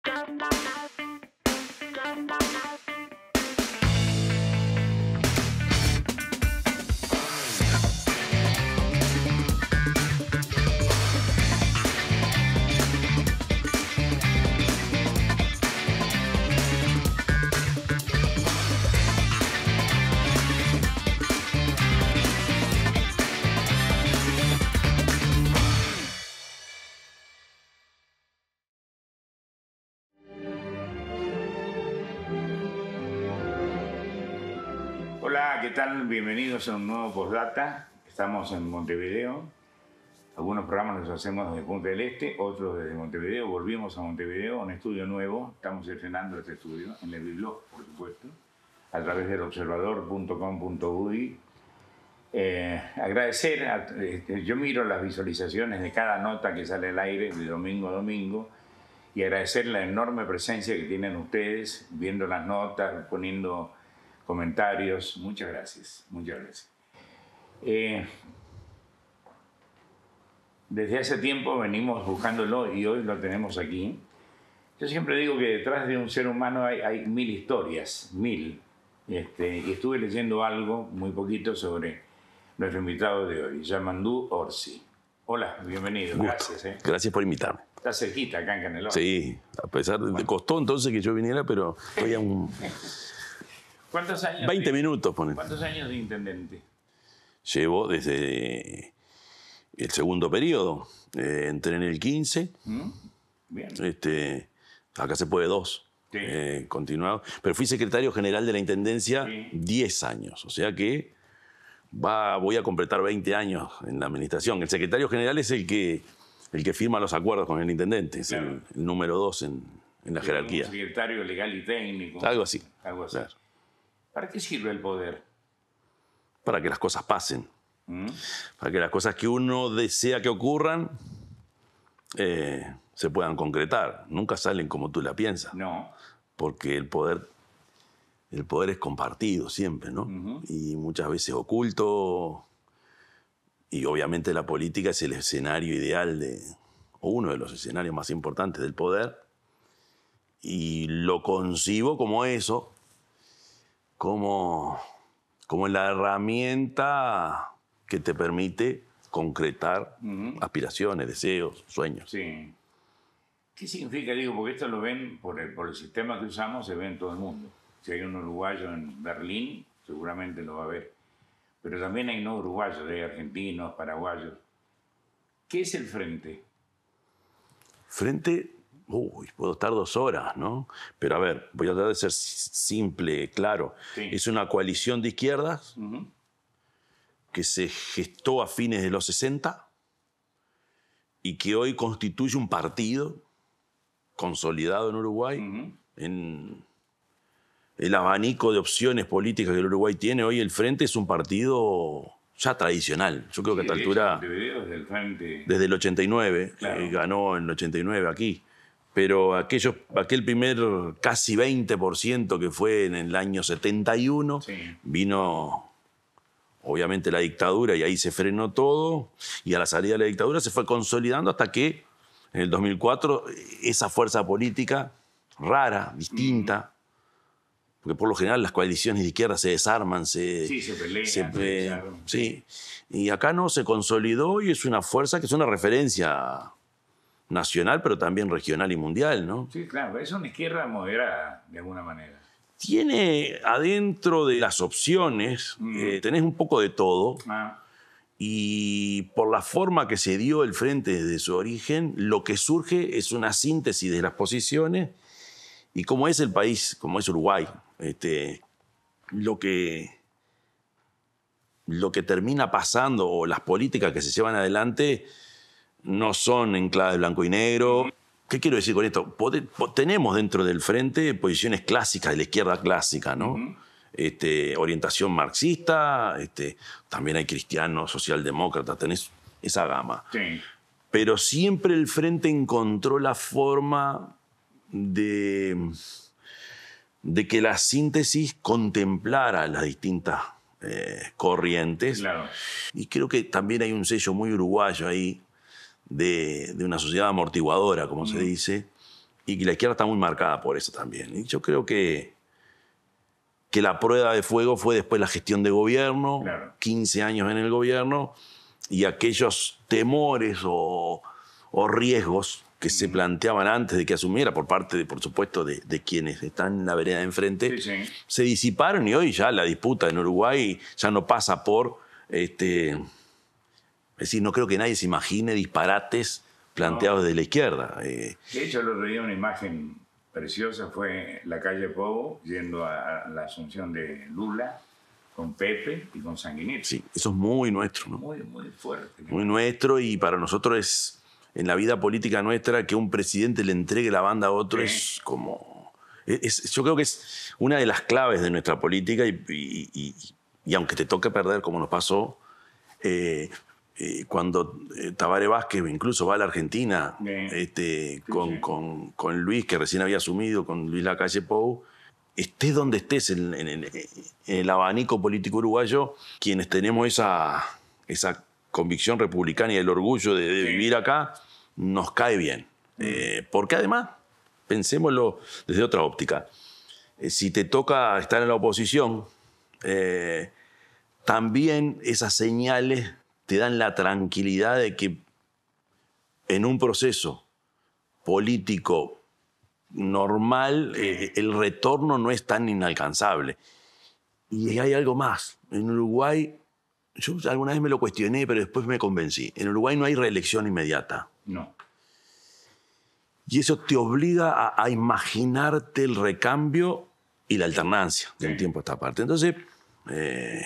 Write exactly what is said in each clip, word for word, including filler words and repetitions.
Hola, ¿qué tal? Bienvenidos a un nuevo Postdata. Estamos en Montevideo. Algunos programas los hacemos desde Punta del Este, otros desde Montevideo. Volvimos a Montevideo, a un estudio nuevo. Estamos estrenando este estudio en el blog, por supuesto, a través del observador punto com punto uy. Eh, agradecer, a, eh, yo miro las visualizaciones de cada nota que sale al aire de domingo a domingo y agradecer la enorme presencia que tienen ustedes, viendo las notas, poniendo comentarios. Muchas gracias, muchas gracias. Eh, desde hace tiempo venimos buscándolo y hoy lo tenemos aquí. Yo siempre digo que detrás de un ser humano hay, hay mil historias, mil. Este, y estuve leyendo algo, muy poquito, sobre nuestro invitado de hoy, Yamandú Orsi. Hola, bienvenido, Gusto. gracias. ¿eh? Gracias por invitarme. Está cerquita, acá en Canelones. Sí, a pesar de... Bueno. Costó entonces que yo viniera, pero estoy a un... ¿Cuántos años? veinte de, minutos, ponen. ¿Cuántos años de intendente? Llevo desde el segundo periodo. Eh, entré en el quince. ¿Mm? Bien. Este, acá se puede dos. Sí. Eh, continuado. Pero fui secretario general de la Intendencia Sí. diez años. O sea que va, voy a completar veinte años en la administración. El secretario general es el que, el que firma los acuerdos con el intendente. Es Claro. el, el número dos en, en la Sí, jerarquía. un secretario legal y técnico. Algo así. Algo así. Claro. ¿Para qué sirve el poder? Para que las cosas pasen. ¿Mm? Para que las cosas que uno desea que ocurran eh, se puedan concretar. Nunca salen como tú la piensas. No. Porque el poder, el poder es compartido siempre, ¿no? Uh-huh. Y muchas veces oculto. Y obviamente la política es el escenario ideal de, o uno de los escenarios más importantes del poder. Y lo concibo como eso, como, como la herramienta que te permite concretar Uh-huh. aspiraciones, deseos, sueños. Sí. ¿Qué significa? Digo, porque esto lo ven, por el, por el sistema que usamos, se ve en todo el mundo. Si hay un uruguayo en Berlín, seguramente lo va a ver. Pero también hay no uruguayos, hay argentinos, paraguayos. ¿Qué es el Frente? Frente, uy, puedo estar dos horas, ¿no? Pero a ver, voy a tratar de ser simple, claro. Sí. Es una coalición de izquierdas Uh-huh. que se gestó a fines de los sesenta y que hoy constituye un partido consolidado en Uruguay. Uh-huh. En el abanico de opciones políticas que el Uruguay tiene, hoy el Frente es un partido ya tradicional. Yo creo que a esta Sí, de altura... hecho, Montevideo desde el Frente. Desde el ochenta y nueve, Claro. eh, ganó en el ochenta y nueve aquí. Pero aquellos, aquel primer casi veinte por ciento que fue en el año setenta y uno, Sí. vino obviamente la dictadura y ahí se frenó todo. Y a la salida de la dictadura se fue consolidando hasta que en el dos mil cuatro esa fuerza política rara, distinta, porque por lo general las coaliciones de izquierda se desarman, se... Sí, se pelean. se, se eh, echaron. sí. Y acá no, se consolidó y es una fuerza que es una referencia nacional, pero también regional y mundial, ¿no? Sí, claro, es una izquierda moderada, de alguna manera. Tiene adentro de las opciones, Mm. eh, tenés un poco de todo, Ah, y por la forma que se dio el Frente desde su origen, lo que surge es una síntesis de las posiciones, y como es el país, como es Uruguay, este, lo que... lo que termina pasando o las políticas que se llevan adelante no son en clave blanco y negro. ¿Qué quiero decir con esto? Pode- po- tenemos dentro del Frente posiciones clásicas de la izquierda clásica, ¿no? Uh-huh. Este, orientación marxista, este, también hay cristianos, socialdemócratas, tenés esa gama. sí. Pero siempre el Frente encontró la forma de, de que la síntesis contemplara las distintas eh, corrientes. Claro. Y creo que también hay un sello muy uruguayo ahí de, de una sociedad amortiguadora, como Mm. se dice, y que la izquierda está muy marcada por eso también. Y yo creo que, que la prueba de fuego fue después la gestión de gobierno, claro. quince años en el gobierno, y aquellos temores o, o riesgos que se planteaban antes de que asumiera por parte, de, por supuesto, de, de quienes están en la vereda de enfrente, sí, sí. se disiparon y hoy ya la disputa en Uruguay ya no pasa por... Este, es decir, no creo que nadie se imagine disparates planteados no. desde la izquierda. Eh, de hecho, el otro día una imagen preciosa fue la calle Pogo yendo a la asunción de Lula con Pepe y con Sanguinetti. Sí, eso es muy nuestro, ¿no? Muy, muy fuerte. Muy nuestro, y para nosotros es... En la vida política nuestra, que un presidente le entregue la banda a otro sí. es como... Es, yo creo que es una de las claves de nuestra política y, y, y, y aunque te toque perder, como nos pasó, eh, eh, cuando eh, Tabaré Vázquez incluso va a la Argentina este, sí, con, sí. Con, con Luis, que recién había asumido, con Luis Lacalle Pou, estés donde estés en, en, en, en el abanico político uruguayo, quienes tenemos esa... esa convicción republicana y el orgullo de, de sí. vivir acá, nos cae bien. Mm. Eh, porque además, pensémoslo desde otra óptica, eh, si te toca estar en la oposición, eh, también esas señales te dan la tranquilidad de que en un proceso político normal, eh, el retorno no es tan inalcanzable. Y hay algo más. En Uruguay, yo alguna vez me lo cuestioné, pero después me convencí. En Uruguay no hay reelección inmediata. No. Y eso te obliga a, a imaginarte el recambio y la alternancia sí. de un tiempo a esta parte. Entonces, eh,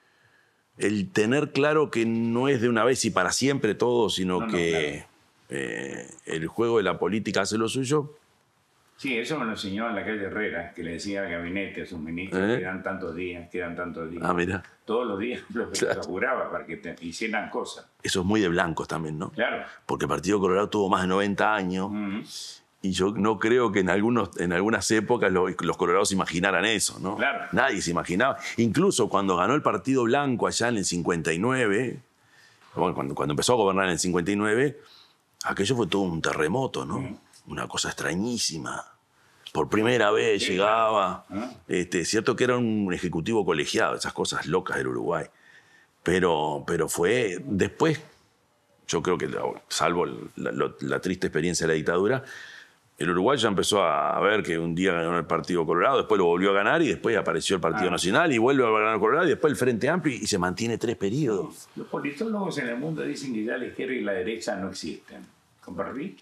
el tener claro que no es de una vez y para siempre todo, sino no, que no, claro. eh, el juego de la política hace lo suyo. Sí, eso me lo enseñó en la calle Herrera, que le decía al gabinete, a sus ministros, ¿Eh? quedan tantos días, quedan tantos días. Ah, mira. Todos los días los claro. juraba para que te hicieran cosas. Eso es muy de blancos también, ¿no? Claro. Porque el Partido Colorado tuvo más de noventa años uh-huh. y yo no creo que en, algunos, en algunas épocas los, los colorados imaginaran eso, ¿no? Claro. Nadie se imaginaba. Incluso cuando ganó el Partido Blanco allá en el cincuenta y nueve, bueno, cuando, cuando empezó a gobernar en el cincuenta y nueve, aquello fue todo un terremoto, ¿no? Uh-huh. Una cosa extrañísima. Por primera vez sí, llegaba. Claro. ¿Ah? Este, cierto que era un ejecutivo colegiado, esas cosas locas del Uruguay. Pero, pero fue después, yo creo que, salvo la, la, la triste experiencia de la dictadura, el Uruguay ya empezó a ver que un día ganó el Partido Colorado, después lo volvió a ganar y después apareció el Partido ah. Nacional y vuelve a ganar el Colorado y después el Frente Amplio y se mantiene tres periodos. Los politólogos en el mundo dicen que ya la izquierda y la derecha no existen. ¿Compartí?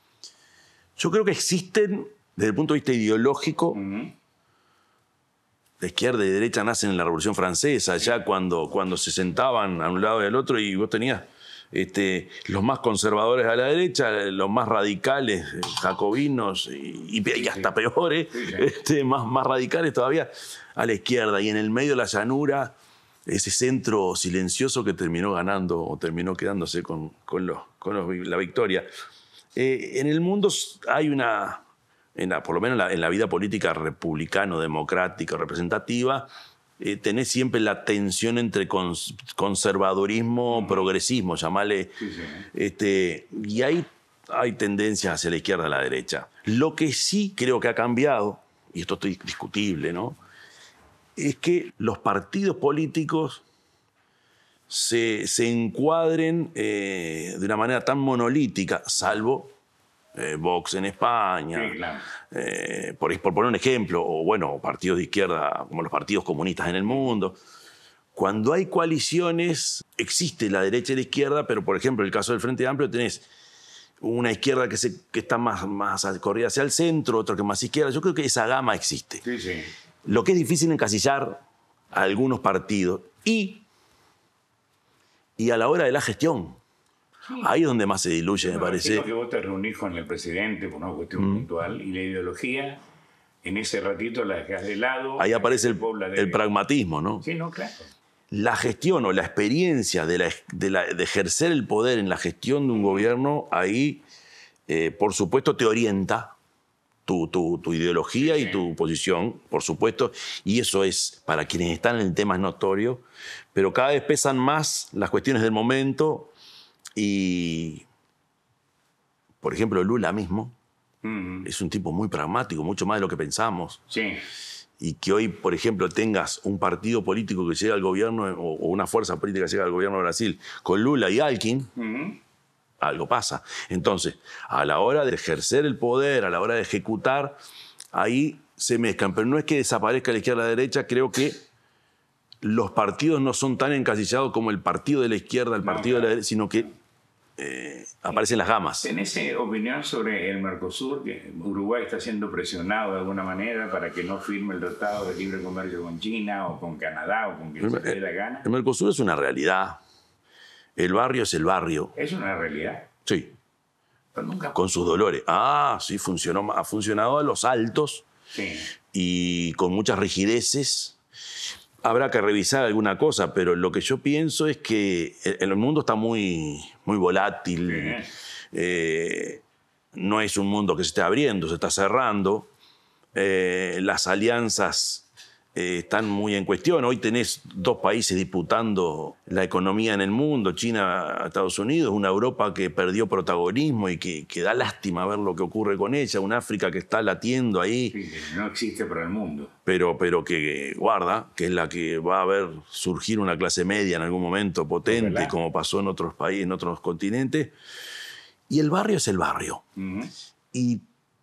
Yo creo que existen desde el punto de vista ideológico. Uh-huh. La izquierda y la derecha nacen en la Revolución Francesa, ya cuando, cuando se sentaban a un lado y al otro y vos tenías este, los más conservadores a la derecha, los más radicales, jacobinos y, y, y hasta peores, sí, sí. Este, más, más radicales todavía a la izquierda. Y en el medio de la llanura, ese centro silencioso que terminó ganando o terminó quedándose con, con, los, con los, la victoria. Eh, en el mundo hay una... En la, por lo menos en la, en la vida política republicano-democrática representativa, eh, tenés siempre la tensión entre cons, conservadurismo, uh-huh. progresismo, llamarle. Sí, sí. Este, y hay, hay tendencias hacia la izquierda y a la derecha. Lo que sí creo que ha cambiado, y esto es discutible, ¿no?, es que los partidos políticos se, se encuadren eh, de una manera tan monolítica, salvo... Eh, Vox en España, sí, claro. eh, por, por poner un ejemplo, o bueno, partidos de izquierda como los partidos comunistas en el mundo. Cuando hay coaliciones, existe la derecha y la izquierda, pero por ejemplo, en el caso del Frente Amplio tenés una izquierda que, se, que está más, más corrida hacia el centro, otra que más izquierda. Yo creo que esa gama existe. Sí, sí. Lo que es difícil encasillar a algunos partidos y, y a la hora de la gestión. Ahí es donde más se diluye, bueno, me parece. Que vos te reunís con el presidente por una cuestión mm. puntual y la ideología, en ese ratito la dejas de lado. Ahí aparece el, el, el pragmatismo, ¿no? Sí, no, claro. La gestión o la experiencia de, la, de, la, de ejercer el poder en la gestión de un gobierno, ahí, eh, por supuesto, te orienta tu, tu, tu ideología sí, y sí. tu posición, por supuesto, y eso es, para quienes están en el tema es notorio, pero cada vez pesan más las cuestiones del momento. Y, por ejemplo, Lula mismo, Mm. Es un tipo muy pragmático, mucho más de lo que pensamos. Sí. Y que hoy, por ejemplo, tengas un partido político que llega al gobierno o, o una fuerza política que llega al gobierno de Brasil con Lula y Alckmin, Mm. algo pasa. Entonces, a la hora de ejercer el poder, a la hora de ejecutar, ahí se mezclan. Pero no es que desaparezca la izquierda y la derecha, creo que los partidos no son tan encasillados como el partido de la izquierda, el No, partido de la claro. derecha, sino que eh, aparecen las gamas. ¿Tenés eh, opinión sobre el Mercosur? Que Uruguay está siendo presionado de alguna manera para que no firme el tratado de libre comercio con China o con Canadá o con quien se le dé la gana. El Mercosur es una realidad. El barrio es el barrio. Es una realidad. Sí. Pero nunca... Con sus dolores. Ah, sí, funcionó, ha funcionado a los altos Sí. y con muchas rigideces. Habrá que revisar alguna cosa, pero lo que yo pienso es que el mundo está muy, muy volátil. Sí. Eh, no es un mundo que se esté abriendo, se está cerrando. Eh, las alianzas eh, están muy en cuestión. Hoy tenés dos países disputando la economía en el mundo, China, Estados Unidos, una Europa que perdió protagonismo y que, que da lástima ver lo que ocurre con ella, una África que está latiendo ahí. Sí, que no existe para el mundo. Pero, pero que guarda, que es la que va a ver surgir una clase media en algún momento potente, Ojalá. como pasó en otros países, en otros continentes. Y el barrio es el barrio. Uh-huh. Y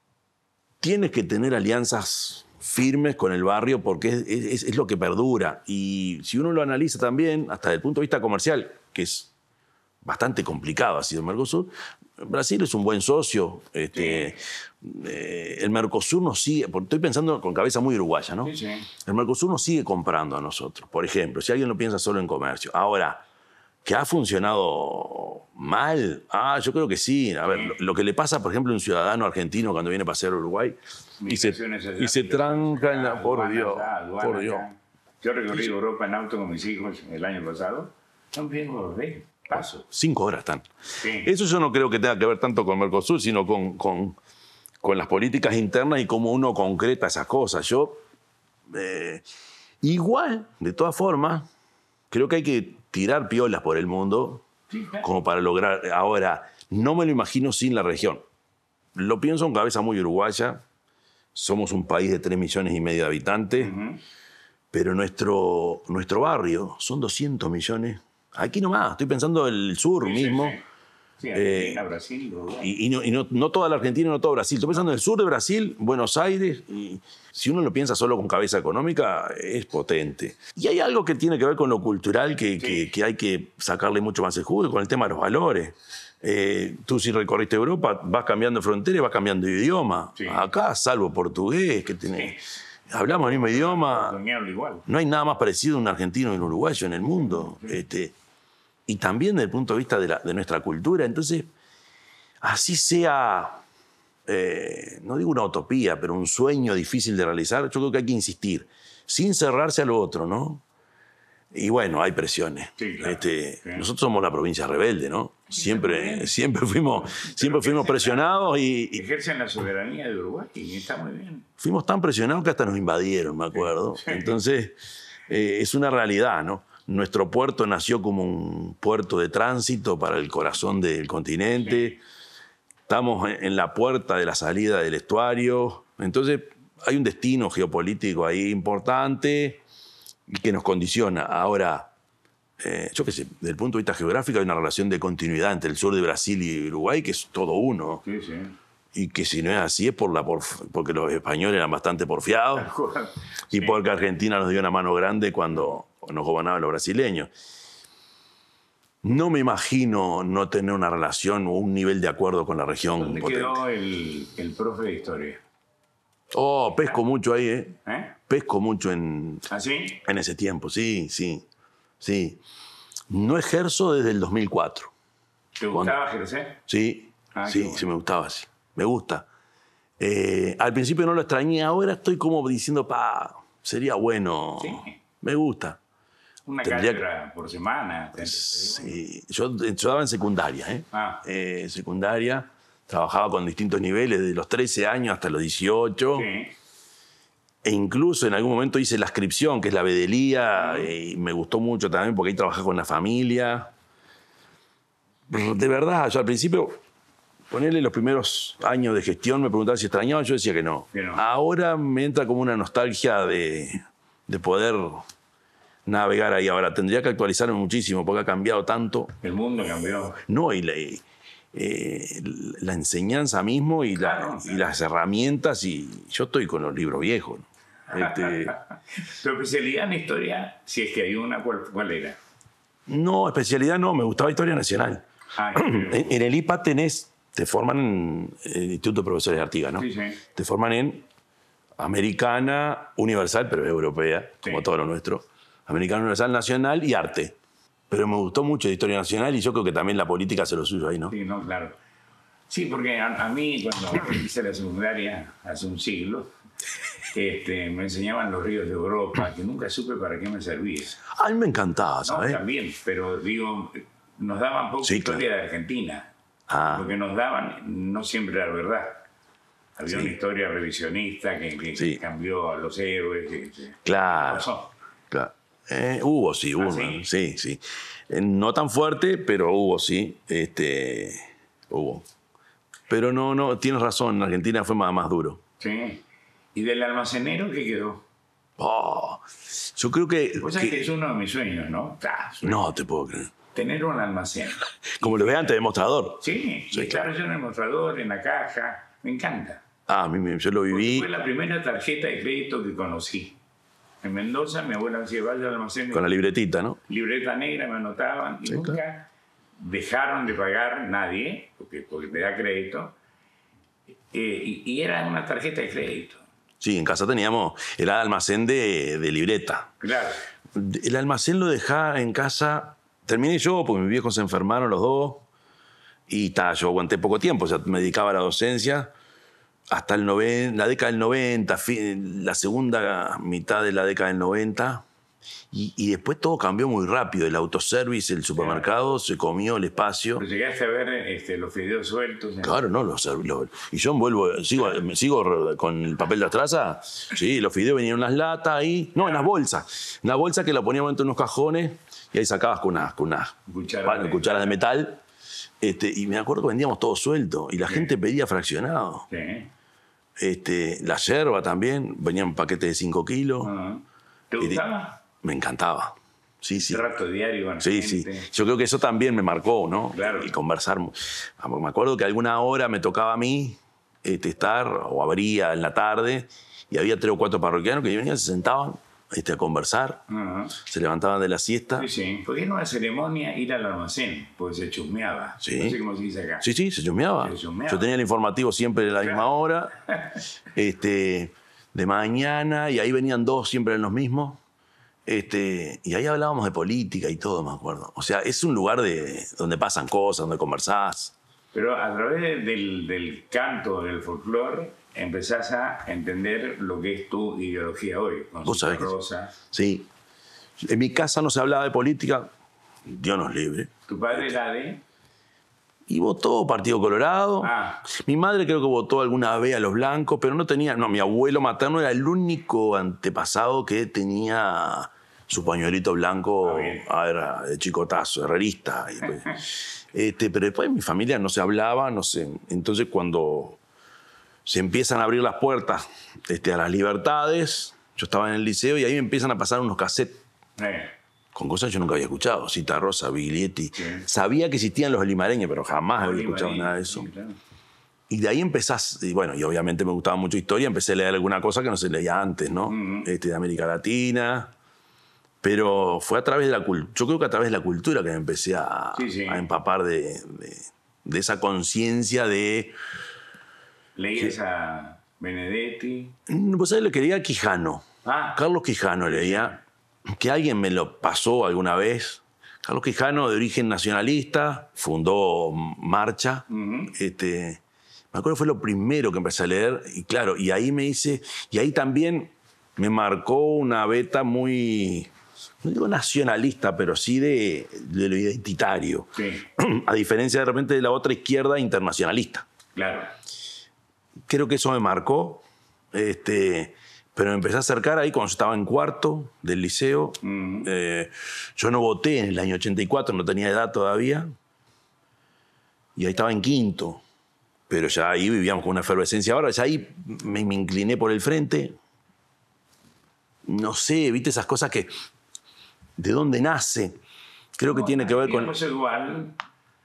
tienes que tener alianzas firmes con el barrio porque es, es, es lo que perdura. Y si uno lo analiza también, hasta desde el punto de vista comercial, que es bastante complicado, ha sido el Mercosur, Brasil es un buen socio. Este, Sí. eh, el Mercosur nos sigue, porque estoy pensando con cabeza muy uruguaya, ¿no? Sí, sí. El Mercosur nos sigue comprando a nosotros, por ejemplo, si alguien lo piensa solo en comercio. Ahora, ¿que ha funcionado mal? Ah, yo creo que sí. A ver, lo, lo que le pasa, por ejemplo, a un ciudadano argentino cuando viene a pasear a Uruguay y se, Migraciones allá, y se tranca en la... Por aduana Dios, allá, aduana por Dios. acá. Yo recorrí Europa en auto con mis hijos el año pasado. Son bien gordos, paso. Cinco horas están. Sí. Eso yo no creo que tenga que ver tanto con Mercosur, sino con, con, con las políticas internas y cómo uno concreta esas cosas. Yo, eh, igual, de todas formas, creo que hay que tirar piolas por el mundo Sí, claro. como para lograr. Ahora, no me lo imagino sin la región. Lo pienso con cabeza muy uruguaya. Somos un país de tres millones y medio de habitantes, Uh-huh. pero nuestro, nuestro barrio son doscientos millones. Aquí nomás, estoy pensando en el sur Sí, mismo. sí, sí. Sí, Argentina, Brasil, Uruguay. Y, y no, y no, no toda la Argentina, no todo Brasil. Estoy pensando en el sur de Brasil, Buenos Aires. Y si uno lo piensa solo con cabeza económica, es potente. Y hay algo que tiene que ver con lo cultural que, Sí. que, que hay que sacarle mucho más el jugo, con el tema de los valores. Eh, tú si recorriste Europa, vas cambiando de frontera y vas cambiando de idioma. Sí. Acá, salvo portugués, que tenés, hablamos el mismo idioma. Soñarlo igual. No hay nada más parecido a un argentino y un uruguayo en el mundo. Este, y también desde el punto de vista de, la, de nuestra cultura. Entonces, así sea, eh, no digo una utopía, pero un sueño difícil de realizar, yo creo que hay que insistir, sin cerrarse a lo otro, ¿no? Y bueno, hay presiones. Sí, claro. Este, Sí. Nosotros somos la provincia rebelde, ¿no? Sí, Siempre, también. siempre fuimos, siempre fuimos presionados y, y Ejercen la soberanía de Uruguay y está muy bien. fuimos tan presionados que hasta nos invadieron, me acuerdo. Sí. Entonces, eh, es una realidad, ¿no? Nuestro puerto nació como un puerto de tránsito para el corazón del continente. Estamos en en la puerta de la salida del estuario. Entonces, hay un destino geopolítico ahí importante y que nos condiciona. Ahora, eh, yo qué sé, desde el punto de vista geográfico hay una relación de continuidad entre el sur de Brasil y Uruguay que es todo uno. Sí, sí. Y que si no es así es por la porf- porque los españoles eran bastante porfiados y Sí. porque Argentina nos dio una mano grande cuando nos gobernaban los brasileños. No me imagino no tener una relación o un nivel de acuerdo con la región ¿Dónde potente. quedó el, el profe de historia? Oh, pesco mucho ahí, ¿eh? ¿Eh? Pesco mucho en, ¿Así? en ese tiempo, sí, sí, sí. No ejerzo desde el dos mil cuatro. ¿Te gustaba ejercer? Sí, Ah, qué sí, bueno. sí me gustaba, sí. Me gusta. Eh, al principio no lo extrañé, ahora estoy como diciendo, pa, sería bueno. Sí. Me gusta. Una Tendría cátedra por semana. te- te- te digo. Sí, yo, yo daba en secundaria, ¿eh? Ah. Eh, secundaria, trabajaba con distintos niveles, de los trece años hasta los dieciocho. Sí. E incluso en algún momento hice la inscripción, que es la vedelía, y me gustó mucho también porque ahí trabajé con la familia. De verdad, yo al principio Ponerle los primeros años de gestión, me preguntaba si extrañaba, yo decía que no. Que no. Ahora me entra como una nostalgia de, de poder navegar ahí. Ahora tendría que actualizarme muchísimo porque ha cambiado tanto. El mundo cambió. No, y la, eh, la enseñanza mismo y, la, Claro, claro. y las herramientas. Y yo estoy con los libros viejos, ¿no? Este, Tu especialidad en historia, si es que hay una, ¿cuál, cuál era? no, especialidad no, me gustaba Historia Nacional. Ah, En, en el I P A tenés, te forman en el Instituto de Profesores de Artigas, ¿no? Sí, sí. Te forman en Americana, Universal, pero es europea, como Sí. todo lo nuestro. Americana, Universal, Nacional y Arte. Pero me gustó mucho la Historia Nacional y yo creo que también la política se lo suyo ahí, ¿no? Sí, no, claro. Sí, porque a, a mí cuando hice la secundaria, hace un siglo, este, me enseñaban los ríos de Europa, que nunca supe para qué me servía. A mí me encantaba, No, ¿sabes? también, pero digo, nos daban poco Sí, historia claro. de Argentina. Ah. Lo que nos daban no siempre era verdad. Había Sí. una historia revisionista que, que Sí. cambió a los héroes. Que, que Claro. pasó. Claro. Eh, hubo, sí, hubo. ¿Ah, sí? ¿no? Sí, sí. Eh, no tan fuerte, pero hubo, sí. Este, hubo. Pero no, no, tienes razón, en Argentina fue más, más duro. Sí. ¿Y del almacenero qué quedó? Oh, yo creo que, Vos sabés que- que es uno de mis sueños, ¿no? Ah, sueño. No te puedo creer. Tener un almacén. Como lo ve antes de mostrador. Sí, Sí, y claro, yo en el mostrador, en la caja, me encanta. Ah, a mí me- yo lo Porque viví fue la primera tarjeta de crédito que conocí. En Mendoza, mi abuela me decía, vaya al almacén, con la libretita, ¿no? libreta negra, me anotaban, y Sí, nunca claro. dejaron de pagar nadie, porque, porque te da crédito, eh, y, y era una tarjeta de crédito. Sí, en casa teníamos, era almacén de, de libreta. Claro. El almacén lo dejaba en casa, terminé yo porque mis viejos se enfermaron los dos y ta, yo aguanté poco tiempo, o sea, me dedicaba a la docencia hasta el noven, la década del noventa, fin- la segunda mitad de la década del noventa y, y después todo cambió muy rápido, el autoservice, el supermercado se comió el espacio. Pero llegaste a ver este, los fideos sueltos. en- Claro, no, los, los- y yo envuelvo, sigo, me sigo con el papel de astraza, sí, los fideos venían en unas latas ahí, no, en las bolsas, en las bolsas que la poníamos dentro de unos cajones y ahí sacabas con unas, con unas Cucharas pan- de- cucharas de metal, este, y me acuerdo que vendíamos todo suelto y la gente pedía fraccionado. Sí. Este, la yerba también, venían paquetes de cinco kilos, Ajá. ¿Te Y de- gustaba? me encantaba, sí, sí. Trato diario con la Sí, sí. gente. Yo creo que eso también me marcó, ¿no? Claro. Y conversar. Me acuerdo que alguna hora me tocaba a mí este, estar, o abría en la tarde, y había tres o cuatro parroquianos que venían, se sentaban este, a conversar, Ajá. se levantaban de la siesta. Sí, sí. Porque era una ceremonia ir al almacén, porque se chusmeaba. Sí. No sé cómo se dice acá. Sí, sí, se chusmeaba. Se chusmeaba. Yo tenía el informativo siempre a la misma hora, este, de mañana, y ahí venían dos, siempre eran los mismos. Este, y ahí hablábamos de política y todo, me acuerdo. O sea, es un lugar de, donde pasan cosas, donde conversás. Pero a través de- del, del canto, del folclore, empezás a entender lo que es tu ideología hoy. Con Vos sabés Cita que sí. Rosa. Sí. En mi casa no se hablaba de política, Dios nos libre. Tu padre era de... Y votó Partido Colorado. Ah. Mi madre creo que votó alguna vez a los blancos, pero no tenía... No, mi abuelo materno era el único antepasado que tenía su pañuelito blanco, Ah, bien. ah, era de chicotazo, herrerista. Y pues, este, pero después en mi familia no se hablaba, no sé. Entonces cuando se empiezan a abrir las puertas este, a las libertades, yo estaba en el liceo y ahí me empiezan a pasar unos cassettes Eh, con cosas que yo nunca había escuchado. Cita Rosa, Biglietti. Sí. Sabía que existían los limareños, pero jamás había Bolívar, escuchado sí, nada de eso. sí, claro. Y de ahí empezás, y bueno, y obviamente me gustaba mucho historia, empecé a leer alguna cosa que no se leía antes, ¿no? Ujú. este, de América Latina. Pero fue a través de la cultura, yo creo que a través de la cultura que me empecé a, Sí, sí. a empapar de, de- de esa conciencia de... Leías a Benedetti. Pues ahí le quería a Quijano. Ah, Carlos Quijano leía, que alguien me lo pasó alguna vez. Carlos Quijano, de origen nacionalista, fundó Marcha. Ujú. este, me acuerdo que fue lo primero que empecé a leer. Y claro, y ahí me hice... Y ahí también me marcó una beta muy... No digo nacionalista, pero sí de, de lo identitario. sí, A diferencia de repente de la otra izquierda internacionalista. claro. Creo que eso me marcó. Este, pero me empecé a acercar ahí cuando yo estaba en cuarto del liceo. Ujú. Eh, yo no voté en el año ochenta y cuatro, no tenía edad todavía. Y ahí estaba en quinto. pero ya ahí vivíamos con una efervescencia. Ahora ya ahí me, me incliné por el frente. No sé, viste esas cosas que... ¿De dónde nace? Creo que no, tiene que ver con... igual,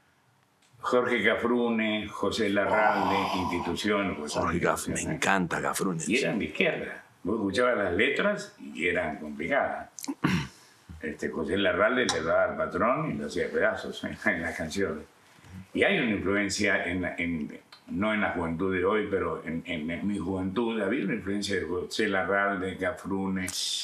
Jorge Cafrune, José Larralde, oh, institución. Jorge Cafrune, me encanta Cafrune. Y eran de izquierda. Vos escuchabas las letras y eran complicadas. Este, José Larralde le daba al patrón y lo hacía pedazos en, en las canciones. Y hay una influencia, en, en, no en la juventud de hoy, pero en, en, en mi juventud había una influencia de José Larralde, de Cafrune,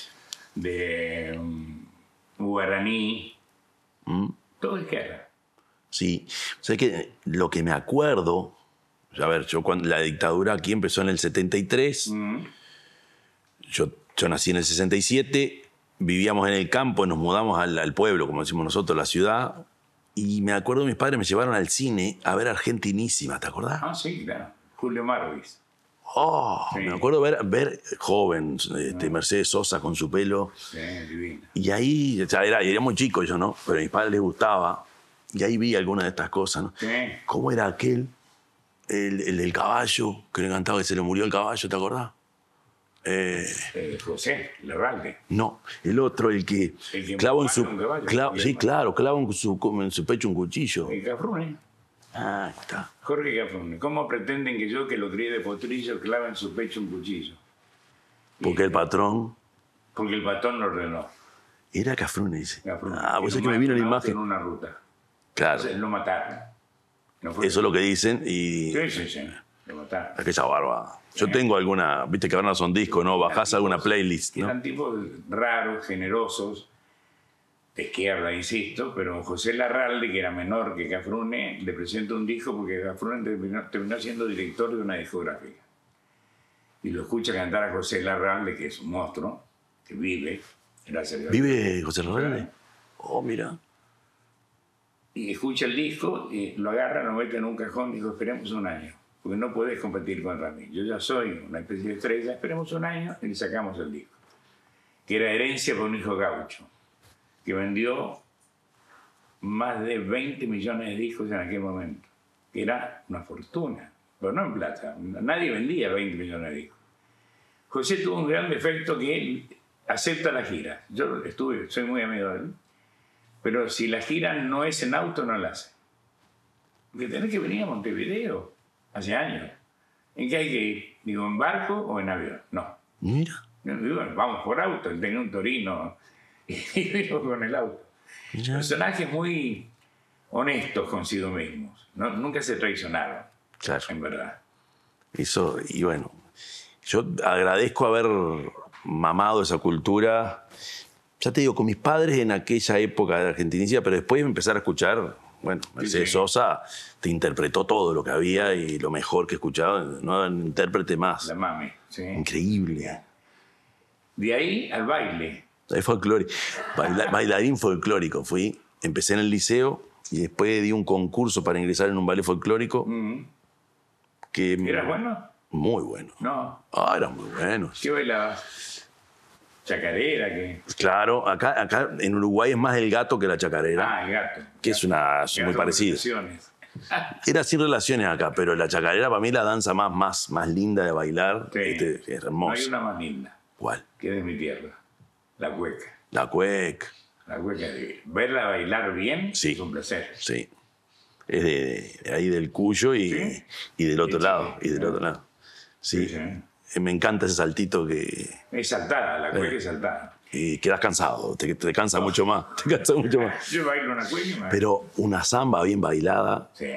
de um, Guaraní, mm. todo izquierda. Sí, o sea que lo que me acuerdo, a ver, yo cuando la dictadura aquí empezó en el setenta y tres, mm. yo, yo nací en el sesenta y siete, vivíamos en el campo, nos mudamos al, al pueblo, como decimos nosotros, la ciudad, y me acuerdo mis padres me llevaron al cine a ver Argentinísima, ¿te acordás? Ah, sí, claro. Julio Marvis. Oh, sí. Me acuerdo ver, ver joven, este, Mercedes Sosa con su pelo. Sí, divina. Y ahí, o sea, era, era muy chico yo, ¿no? Pero a mis padres les gustaba. Y ahí vi algunas de estas cosas, ¿no? Sí. ¿Cómo era aquel? El, el del caballo, que le cantaba que se le murió el caballo, ¿te acordás? Eh, eh, José Larralde. No, el otro, el que, el que clavo en su... Caballo, clavo, sí, claro, clavo en su, en su pecho un cuchillo. El Cafrune. Ah, está. Jorge Cafrune. ¿Cómo pretenden que yo, que lo crié de potrillo, clave en su pecho un cuchillo? Porque y, el patrón... Porque el patrón lo ordenó. Era Cafrune, dice. Cafrune. Ah, pues es que me vino la imagen. En una ruta. Claro. Entonces, lo mataron. No Eso es lo que dicen y... Sí, sí, sí. Lo mataron. Aquella barba. Yo tengo alguna... Viste que ahora no son discos, ¿no? Bajás alguna playlist, ¿no? Eran tipos raros, generosos, de izquierda, insisto, pero José Larralde, que era menor que Cafrune, le presenta un disco porque Cafrune terminó, terminó siendo director de una discográfica. Y lo escucha cantar a José Larralde, que es un monstruo, que vive. Gracias a Dios. ¿Vive José Larralde? Oh, mira. Y escucha el disco, y lo agarra, lo mete en un cajón y dijo, esperemos un año, porque no podés competir contra mí. Yo ya soy una especie de estrella, esperemos un año y le sacamos el disco. Que era herencia por un hijo gaucho, que vendió más de veinte millones de discos en aquel momento, que era una fortuna, pero no en plata. Nadie vendía veinte millones de discos. José tuvo un gran defecto que él acepta la gira. Yo estuve, soy muy amigo de él, pero si la gira no es en auto, no la hace. Porque tenés que venir a Montevideo hace años. ¿En qué hay que ir? Digo, ¿en barco o en avión? No. Mira. Digo, vamos por auto, él tenía un Torino y vino con el auto. Mira. Personajes muy honestos consigo mismos, ¿no? Nunca se traicionaron, claro. En verdad. Eso, y bueno, yo agradezco haber mamado esa cultura, ya te digo, con mis padres en aquella época de Argentinísima, pero después de empezar a escuchar, bueno, Mercedes sí, sí. Sosa te interpretó todo lo que había y lo mejor que he escuchado, no era un intérprete más. La mami, sí. Increíble. De ahí al baile. Ahí folclórico. Baila, bailarín folclórico. Fui, empecé en el liceo y después di un concurso para ingresar en un baile folclórico. Mm. Que, ¿Era bueno? Muy bueno. No. Ah, eran muy buenos. ¿Qué bailabas? ¿Chacarera? ¿Qué? Claro, acá, acá en Uruguay es más el gato que la chacarera. Ah, el gato. Que gato. es una es muy parecida. Era sin relaciones acá, pero la chacarera para mí es la danza más, más, más linda de bailar. Sí. Este, es hermosa. Hay una más linda. ¿Cuál? Que es de mi tierra. La cueca. La cueca. La cueca. Verla bailar bien sí. es un placer. Sí. Es de, de ahí del Cuyo y, ¿sí? y del otro sí, lado. Sí. Y del sí. otro lado. Sí. sí, sí. Me encanta ese saltito que... Es saltada, la cueca eh, es saltada. Y quedas cansado, te, te cansa oh. mucho más. Te cansa mucho más. Yo bailo una cueca. Pero una samba bien bailada... Sí.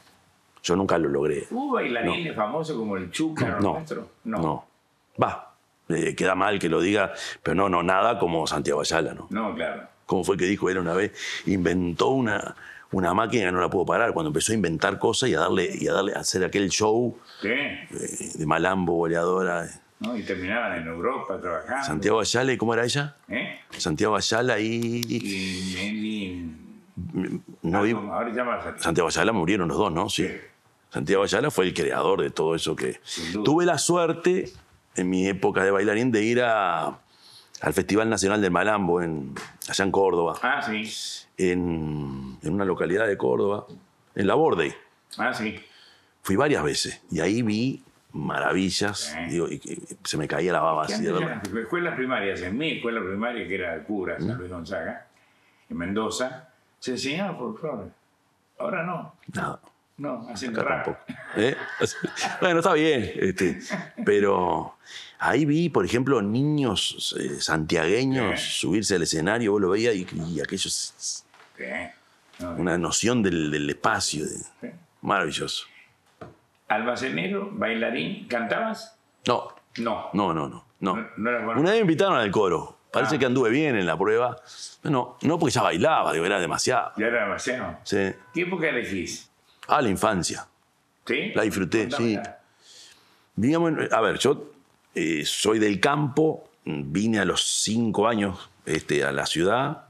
Yo nunca lo logré. ¿Hubo bailarines no. famosos como el Chuca no, nuestro? No. No. Va. Eh, queda mal que lo diga, pero no, no, nada como Santiago Ayala, ¿no? No, claro. Como fue que dijo él una vez, inventó una, una máquina que no la pudo parar, cuando empezó a inventar cosas y a darle, y a darle a hacer aquel show ¿sí? eh, de Malambo, Boleadora. No, y terminaban en Europa trabajando. Santiago Ayala, ¿y cómo era ella? ¿Eh? Santiago Ayala y... Y Nelly... No, ah, y... ahora llama a Santiago Ayala murieron los dos, ¿no? Sí. sí. Santiago Ayala fue el creador de todo eso que... Tuve la suerte... en mi época de bailarín, de ir a, al Festival Nacional del Malambo, en, allá en Córdoba. Ah, sí. En, en una localidad de Córdoba, en La Borde. Ah, sí. Fui varias veces y ahí vi maravillas. Sí. Digo, y, y se me caía la baba así de verdad. Escuelas primarias, en mi escuela primaria, que era cura, San Luis Gonzaga, en Mendoza, se enseñaba folclore. Ahora no. Nada. No, hacen Acá rap. tampoco. ¿Eh? Bueno, está bien. Este, pero ahí vi, por ejemplo, niños eh, santiagueños Sí. subirse al escenario, vos lo veías y, y aquellos. Sí. No, Una noción del, del espacio. de- sí. Maravilloso. Almacenero, bailarín, ¿cantabas? No, No. no, no, no. no. No, no eras bueno. Una vez me invitaron al coro. Parece Ah. que anduve bien en la prueba. No, no porque ya bailaba, digo, era demasiado. Ya era demasiado. Sí. ¿Qué época elegís? Ah, la infancia. ¿Sí? La disfruté, sí. Contámela. Digamos, a ver, yo eh, soy del campo, vine a los cinco años este, a la ciudad.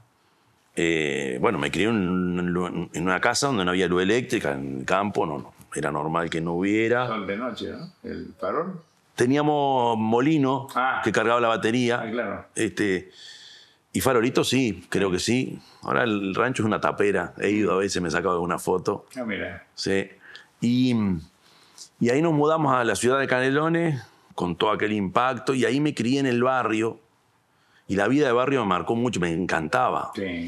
Eh, bueno, me crié en, en una casa donde no había luz eléctrica, en el campo, no, no, era normal que no hubiera. Sol de noche, ¿no? El farol. Teníamos molino Ah. que cargaba la batería. Ah, claro. Este, y farolito sí, creo que sí. Ahora el rancho es una tapera. He ido a veces, me he sacado alguna foto. Ah, mira. Sí. Y, y ahí nos mudamos a la ciudad de Canelones con todo aquel impacto. Y ahí me crié en el barrio. Y la vida de barrio me marcó mucho, me encantaba. Sí.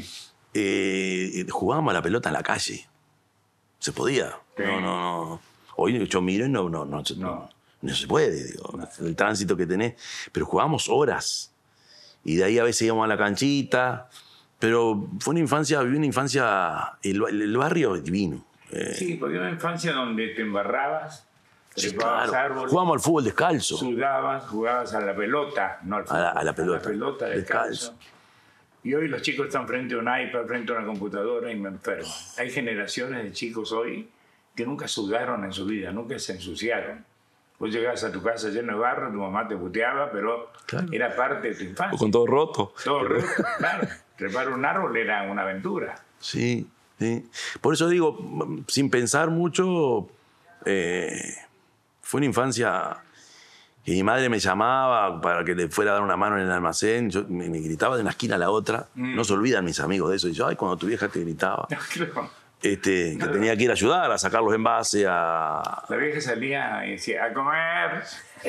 Eh, jugábamos a la pelota en la calle. Se podía. Sí. No, no, no. Hoy yo miro y no, no, no, no. No. no se puede, digo, el tránsito que tenés. Pero jugábamos horas. Y de ahí a veces íbamos a la canchita. Pero fue una infancia, viví una infancia. El, el barrio es divino. Eh, Sí, porque una infancia donde te embarrabas, sí, trepabas claro. árboles, Jugábamos al fútbol descalzo. sudabas, jugabas a la pelota, no al fútbol, A la- a la pelota. A la pelota descalzo. Descalzo. Y hoy los chicos están frente a un iPad, frente a una computadora y me enfermo. Hay generaciones de chicos hoy que nunca sudaron en su vida, nunca se ensuciaron. Vos llegabas a tu casa lleno de barro, tu mamá te puteaba, pero Claro. era parte de tu infancia. Con todo roto. Todo roto, claro. Trepar un árbol era una aventura. Sí, sí. Por eso digo, sin pensar mucho, eh, fue una infancia que mi madre me llamaba para que le fuera a dar una mano en el almacén. Yo me, me gritaba de una esquina a la otra. Mm. No se olvidan mis amigos de eso. Y yo, ay, cuando tu vieja te gritaba. Claro. Este, que tenía que ir a ayudar a sacar los envases, a... La vieja salía y decía, a comer.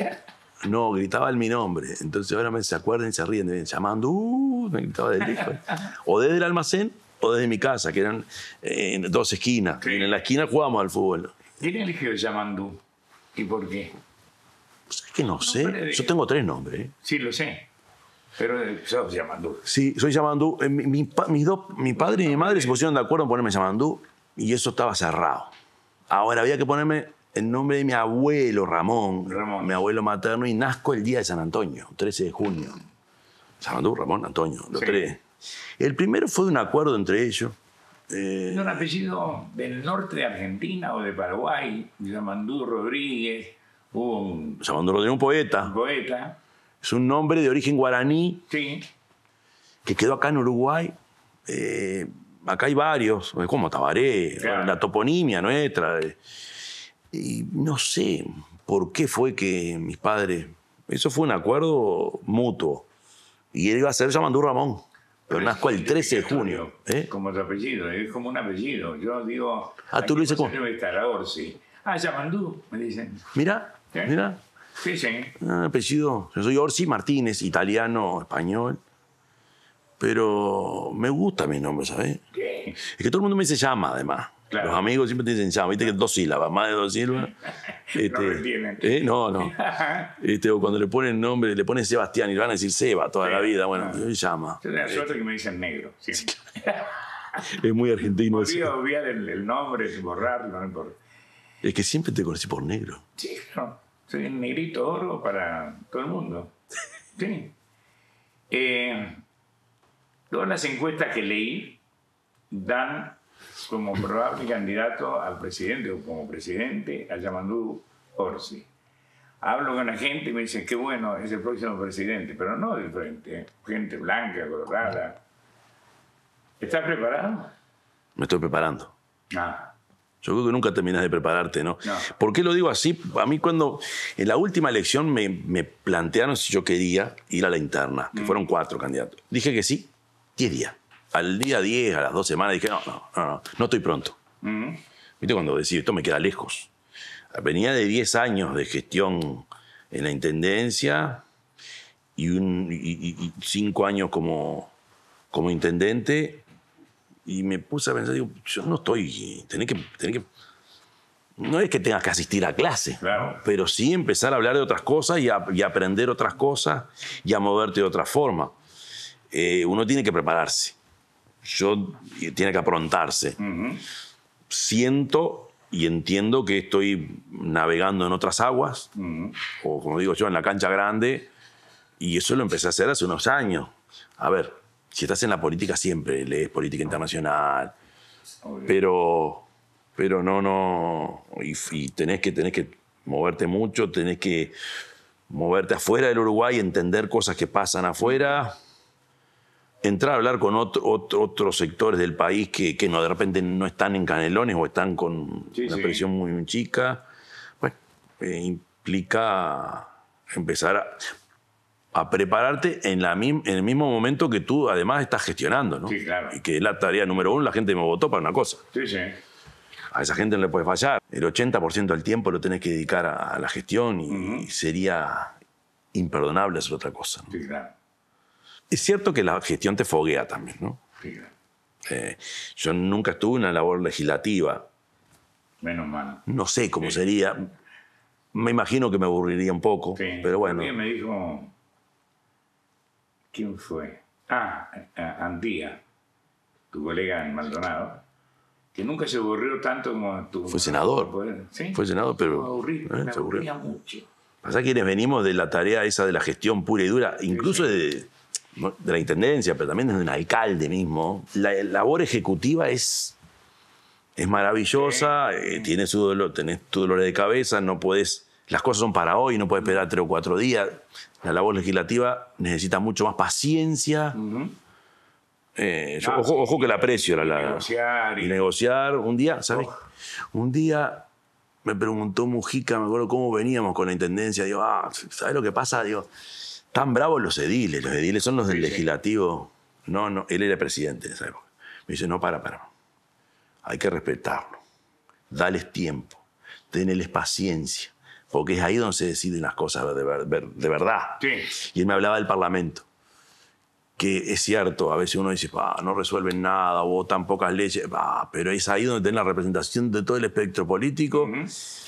No, gritaba el mi nombre. Entonces ahora me se acuerdan y se ríen de mí, llamando, uh, me gritaba del hijo. O desde el almacén o desde mi casa, que eran eh, en dos esquinas. Sí. Y en la esquina jugábamos al fútbol. ¿Quién eligió Yamandú? ¿Y por qué? Pues es que no sé. Nombre de- Yo tengo tres nombres. ¿eh? Sí, lo sé. Pero eh, sos Yamandú. Sí, soy Yamandú. Eh, Mi, mi pa- mis dos- mi padre y mi madre se pusieron de acuerdo en ponerme Yamandú y eso estaba cerrado. Ahora había que ponerme el nombre de mi abuelo Ramón, Ramón. mi abuelo materno, y nazco el día de San Antonio, trece de junio. Yamandú, Ramón, Antonio, los Sí. tres. El primero fue de un acuerdo entre ellos. Eh, ¿Es un apellido del norte de Argentina o de Paraguay? Yamandú Rodríguez. Hubo un Yamandú Rodríguez, un poeta. poeta. Es un nombre de origen guaraní Sí. que quedó acá en Uruguay. Eh, acá hay varios, como Tabaré, Claro. la toponimia nuestra. eh, Y no sé por qué fue que mis padres... Eso fue un acuerdo mutuo. Y él iba a ser Yamandú Ramón. Pero nazco el trece de junio. ¿eh? Como tu apellido, es como un apellido. Yo digo. Ah, tú lo dices como. como- estar a Orsi. Ah, Yamandú, me dicen. Mira, ¿Eh? mira. Sí, sí. Ah, apellido. Yo soy Orsi Martínez, italiano, español. Pero me gusta mi nombre, ¿sabes? ¿Qué? Es que todo el mundo me dice llama, además. Claro. Los amigos siempre te dicen llama. Viste que dos sílabas, más de dos sílabas. Este, retienen. ¿eh? No, no. Este, o cuando le ponen nombre, le ponen Sebastián y le van a decir Seba toda Sí. la vida. Bueno, Ah. yo llama. Yo tengo la suerte que me dicen negro. Sí. Es muy argentino eso. Podría obviar el, el nombre, borrarlo, no importa. Es que siempre te conocí por negro. Sí, claro. Soy el negrito oro para todo el mundo. Sí. Eh, todas las encuestas que leí dan como probable candidato al presidente o como presidente a Yamandú Orsi. Hablo con la gente y me dicen, qué bueno, es el próximo presidente, pero no del frente, ¿eh? Gente blanca, colorada. ¿Estás preparado? Me estoy preparando. Ah, Yo creo que nunca terminas de prepararte, ¿no? No. ¿Por qué lo digo así? A mí cuando en la última elección me, me plantearon si yo quería ir a la interna, que fueron cuatro candidatos. Dije que sí, diez días. Al día diez, a las dos semanas, dije, no, no, no, no, no estoy pronto. mm, ¿Viste cuando decís, esto me queda lejos? Venía de diez años de gestión en la Intendencia y, un, y, y cinco años como, como intendente. Y me puse a pensar, digo, yo no estoy... Tenés que, tenés que, no es que tengas que asistir a clase, claro, pero sí empezar a hablar de otras cosas y a, y a aprender otras cosas y a moverte de otra forma. Eh, uno tiene que prepararse. Yo tiene que aprontarse. Uh-huh. Siento y entiendo que estoy navegando en otras aguas, uh-huh. o como digo yo, en la cancha grande, y eso lo empecé a hacer hace unos años. A ver, si estás en la política siempre lees política internacional, okay. pero, pero no, no, y, y tenés que, tenés que moverte mucho, tenés que moverte afuera del Uruguay, entender cosas que pasan afuera, entrar a hablar con otro, otro, otros sectores del país que, que no, de repente no están en Canelones o están con sí, una sí. presión muy chica. Bueno, eh, implica empezar a, a prepararte en, la, en el mismo momento que tú además estás gestionando, ¿no? Sí, claro. Y que es la tarea número uno, la gente me votó para una cosa. Sí, sí. A esa gente no le puede fallar. El ochenta por ciento del tiempo lo tenés que dedicar a, a la gestión y, uh-huh. y sería imperdonable hacer otra cosa, ¿no? Sí, claro. Es cierto que la gestión te foguea también, ¿no? Sí, claro. Eh, yo nunca estuve en una labor legislativa. Menos mal. No sé cómo sí. sería. Me imagino que me aburriría un poco, sí. pero bueno. Me dijo... ¿Quién fue? Ah, Antía, tu colega en Maldonado, que nunca se aburrió tanto como tú. Fue senador. ¿Sí? Fue senador, pero... Me aburrí, ¿eh? me aburría mucho. Pasa que quienes venimos de la tarea esa de la gestión pura y dura, incluso sí, sí. De, de la intendencia, pero también de un alcalde mismo, la labor ejecutiva es, es maravillosa, sí. eh, tiene su dolor, tenés tu dolor de cabeza, no podés, las cosas son para hoy, no puedes esperar tres o cuatro días. La labor legislativa necesita mucho más paciencia. Uh-huh. eh, yo, no, ojo, ojo que la aprecio. La, la, negociar. Y, y negociar. Un día, ¿sabes? Oh. Un día me preguntó Mujica, me acuerdo cómo veníamos con la intendencia. Digo, ah, ¿sabes lo que pasa? Digo, tan bravos los ediles. Los ediles son los del sí, legislativo. Sí. No, no, él era presidente en esa época. Me dice, no, para, para. Hay que respetarlo. Dales tiempo. Teneles paciencia. Porque es ahí donde se deciden las cosas de, ver, de verdad. Sí. Y él me hablaba del Parlamento. Que es cierto, a veces uno dice, ah, no resuelven nada, o tan pocas leyes, ah, pero es ahí donde tenés la representación de todo el espectro político. Uh-huh.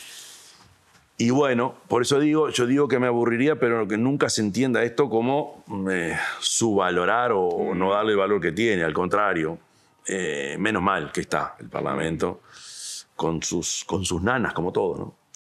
Y bueno, por eso digo, yo digo que me aburriría, pero que nunca se entienda esto como eh, subvalorar o uh-huh. no darle el valor que tiene. Al contrario, eh, menos mal que está el Parlamento con sus, con sus nanas, como todo, ¿no?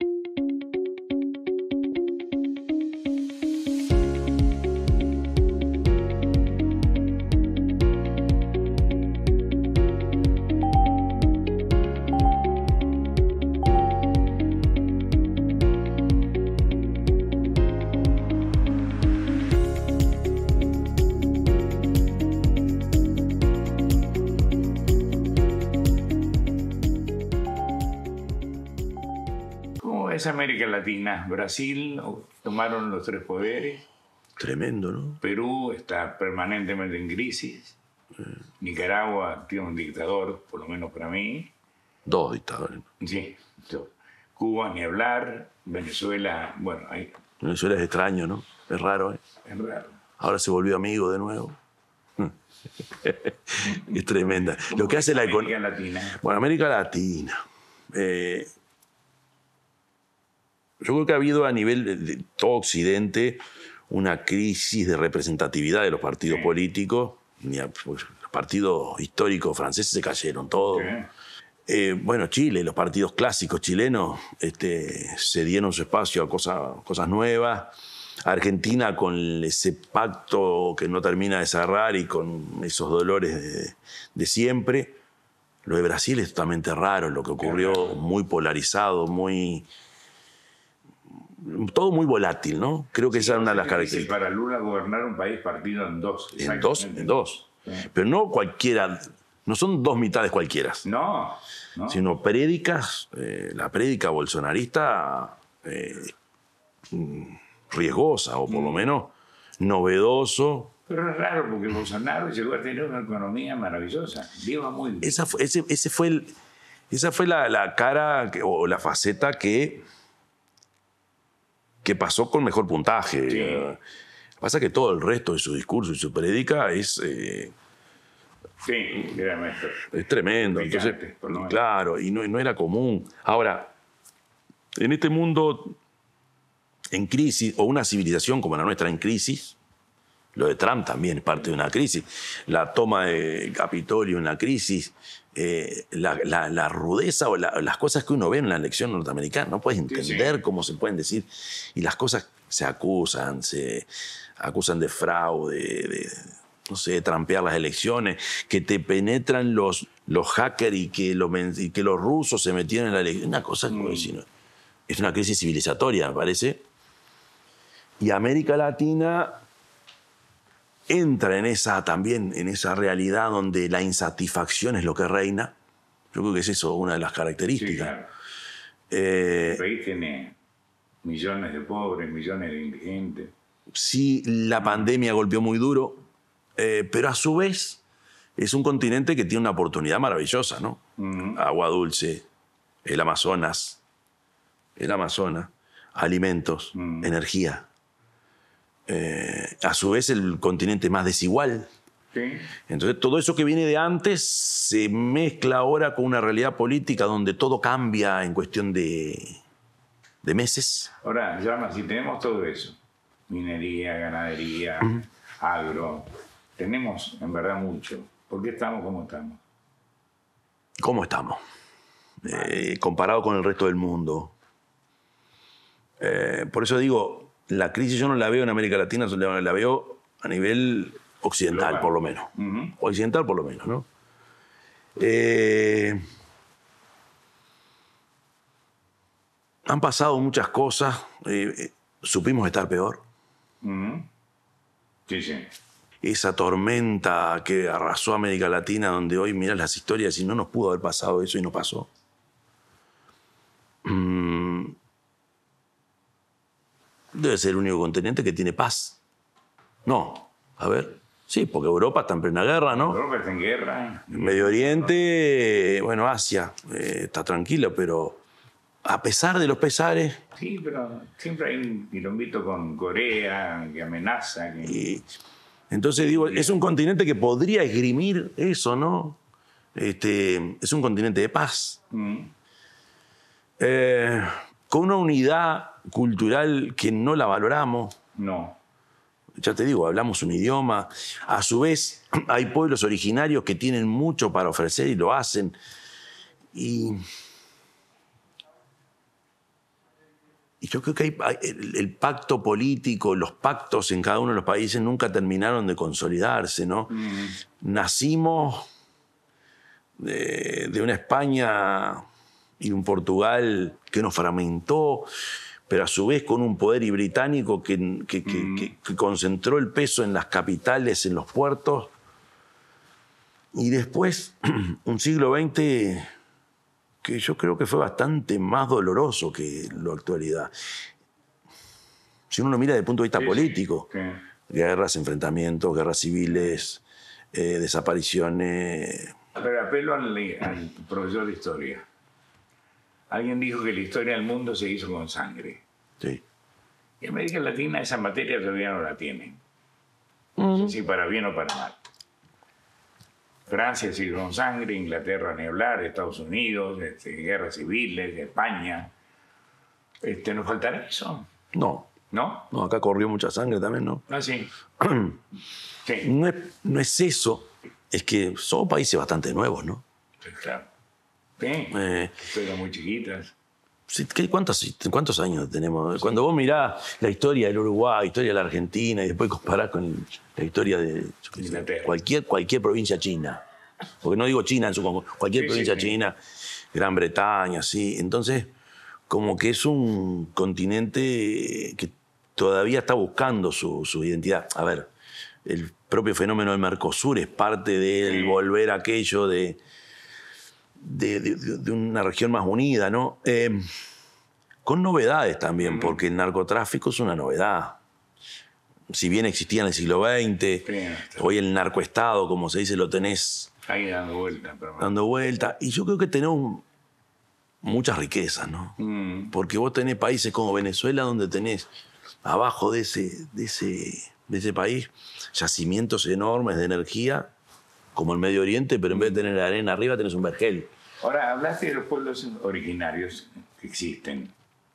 América Latina, Brasil tomaron los tres poderes. Tremendo, ¿no? Perú está permanentemente en crisis. Eh. Nicaragua tiene un dictador, por lo menos para mí. Dos dictadores. Sí. Cuba, ni hablar. Venezuela, bueno, hay... Venezuela es extraño, ¿no? Es raro, ¿eh? Es raro. Ahora se volvió amigo de nuevo. Es tremenda. Lo que hace la economía. América Latina. Bueno, América Latina. Eh... Yo creo que ha habido a nivel de, de todo Occidente una crisis de representatividad de los partidos sí. políticos. Los partidos históricos franceses se cayeron todos. Sí. Eh, bueno, Chile, los partidos clásicos chilenos este, se dieron su espacio a cosa, cosas nuevas. Argentina con ese pacto que no termina de cerrar y con esos dolores de, de siempre. Lo de Brasil es totalmente raro, lo que ocurrió, sí. muy polarizado, muy... todo muy volátil, ¿no? Creo que sí, esa es una de las características. Para Lula gobernar un país partido en dos. En dos, en dos. Sí. Pero no cualquiera, no son dos mitades cualquiera. No, no. Sino prédicas, eh, la prédica bolsonarista eh, riesgosa, o por mm. lo menos novedoso. Pero es raro, porque Bolsonaro llegó a tener una economía maravillosa. Lleva muy bien. Esa fue, ese, ese fue el... Y esa fue la, la cara que, o la faceta que, que pasó con mejor puntaje. Sí. Eh, pasa que todo el resto de su discurso y su prédica es... Eh, Sí, era maestro. Es tremendo. Brillante, Entonces, por lo menos. claro, y no, no era común. Ahora, en este mundo en crisis, o una civilización como la nuestra en crisis, lo de Trump también es parte de una crisis, la toma de Capitolio en la crisis, eh, la, la, la rudeza o la, las cosas que uno ve en la elección norteamericana, no puedes entender sí, sí. cómo se pueden decir, y las cosas se acusan, se acusan de fraude, de... no sé, trampear las elecciones, que te penetran los, los hackers y que, lo, y que los rusos se metieron en la elección. Una cosa como decir, ¿no? Es una crisis civilizatoria, me parece. Y América Latina entra en esa también, en esa realidad donde la insatisfacción es lo que reina. Yo creo que es eso una de las características. Sí, claro. Eh, el país tiene millones de pobres, millones de indigentes. Sí, la pandemia golpeó muy duro. Eh, pero a su vez es un continente que tiene una oportunidad maravillosa, ¿no? Uh-huh. Agua dulce, el Amazonas, el Amazonas, alimentos, uh-huh. energía. Eh, a su vez el continente más desigual. Sí. Entonces todo eso que viene de antes se mezcla ahora con una realidad política donde todo cambia en cuestión de, de meses. Ahora, Llama, si tenemos todo eso, minería, ganadería, uh-huh. agro... Tenemos, en verdad, mucho. ¿Por qué estamos como estamos? ¿Cómo estamos? Eh, comparado con el resto del mundo. Eh, por eso digo, la crisis yo no la veo en América Latina, la veo a nivel occidental, global. Por lo menos. Uh-huh. Occidental, por lo menos, ¿no? Eh, han pasado muchas cosas. Eh, eh, supimos estar peor. Uh-huh. Sí, sí. Esa tormenta que arrasó América Latina, donde hoy mirás las historias y no nos pudo haber pasado eso y no pasó. Mm. Debe ser el único continente que tiene paz. No, a ver, sí, porque Europa está en plena guerra, ¿no? Europa está en guerra. Medio Oriente, bueno, Asia eh, está tranquila, pero a pesar de los pesares... Sí, pero siempre hay un quilombito con Corea que amenaza. Que... Y, Entonces, digo, es un continente que podría esgrimir eso, ¿no? Este, es un continente de paz. Mm. Eh, con una unidad cultural que no la valoramos. No. Ya te digo, hablamos un idioma. A su vez, hay pueblos originarios que tienen mucho para ofrecer y lo hacen. Y... Y yo creo que hay, hay, el, el pacto político, los pactos en cada uno de los países nunca terminaron de consolidarse, ¿no? Mm. Nacimos de, de una España y un Portugal que nos fragmentó, pero a su vez con un poder y británico que, que, que, mm. que, que concentró el peso en las capitales, en los puertos. Y después, un siglo veinte... que yo creo que fue bastante más doloroso que la actualidad. Si uno lo mira desde el punto de vista sí, político, sí. guerras, enfrentamientos, guerras civiles, eh, desapariciones... Pero apelo al, al profesor de historia. Alguien dijo que la historia del mundo se hizo con sangre. Sí. Y América Latina esa materia todavía no la tiene. Uh-huh. No sé si para bien o para mal. Francia se hizo con sangre, Inglaterra ni hablar, Estados Unidos, este, guerras civiles, España. Este, ¿Nos faltará eso? No. ¿No? No, acá corrió mucha sangre también, ¿no? Ah, sí. sí. No es, no es eso. Es que somos países bastante nuevos, ¿no? Sí, claro. Sí. Eh, Pero muy chiquitas. Sí, ¿cuántos, ¿Cuántos años tenemos? Sí. Cuando vos mirás la historia del Uruguay, la historia de la Argentina y después comparás con la historia de cualquier, cualquier provincia china, porque no digo China en su conjunto, cualquier sí, provincia sí, sí. china, Gran Bretaña, sí. Entonces, como que es un continente que todavía está buscando su, su identidad. A ver, el propio fenómeno del Mercosur es parte del sí. volver a aquello de... De, de, de una región más unida, ¿no? Eh, con novedades también, mm. porque el narcotráfico es una novedad. Si bien existía en el siglo veinte, sí, hoy el narcoestado, como se dice, lo tenés... Ahí dando vuelta. Pero... Dando vuelta. Y yo creo que tenemos muchas riquezas, ¿no? Mm. Porque vos tenés países como Venezuela donde tenés abajo de ese, de ese, de ese país yacimientos enormes de energía, como el Medio Oriente, pero en vez de tener la arena arriba tenés un vergel. Ahora, hablaste de los pueblos originarios que existen,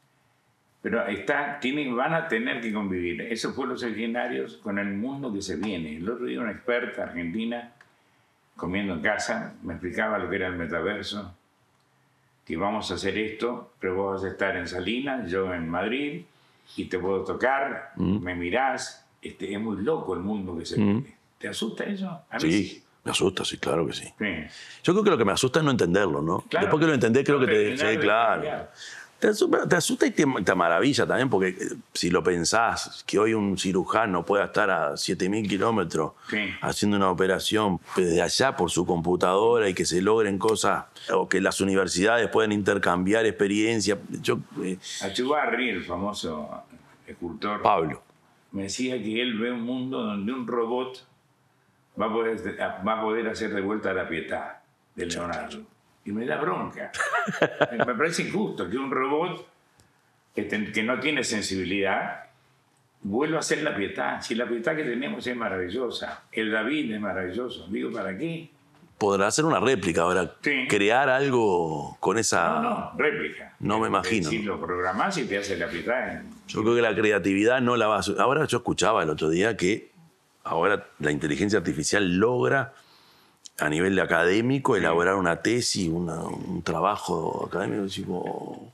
pero está, tienen, van a tener que convivir esos pueblos originarios con el mundo que se viene. El otro día una experta argentina, comiendo en casa, me explicaba lo que era el metaverso, que vamos a hacer esto, pero vos vas a estar en Salinas, yo en Madrid, y te puedo tocar, mm. me mirás. Este, es muy loco el mundo que se viene. Mm. ¿Te asusta eso? A mí sí. sí. Me asusta, sí, claro que sí. sí. Yo creo que lo que me asusta es no entenderlo, ¿no? Claro. Después que lo entendés, creo no que te... Sí, claro. Te asusta, te asusta y te, te maravilla también, porque si lo pensás, que hoy un cirujano pueda estar a siete mil kilómetros sí. haciendo una operación desde allá por su computadora y que se logren cosas, o que las universidades puedan intercambiar experiencias. Yo, eh, Achugarri, el famoso escultor, Pablo, me decía que él ve un mundo donde un robot va a poder, va a poder hacer de vuelta la Pietà de Leonardo. Y me da bronca. Me parece injusto que un robot que, que no tiene sensibilidad vuelva a ser la Pietà. Si la Pietà que tenemos es maravillosa, el David es maravilloso. Digo, ¿para qué? Podrá hacer una réplica ahora. Sí. Crear algo con esa... No, no, réplica. No me imagino. Si lo programás y te hace la Pietà. Yo creo que la creatividad no la va a... Ahora yo escuchaba el otro día que ahora la inteligencia artificial logra, a nivel académico, elaborar una tesis, una, un trabajo académico, tipo,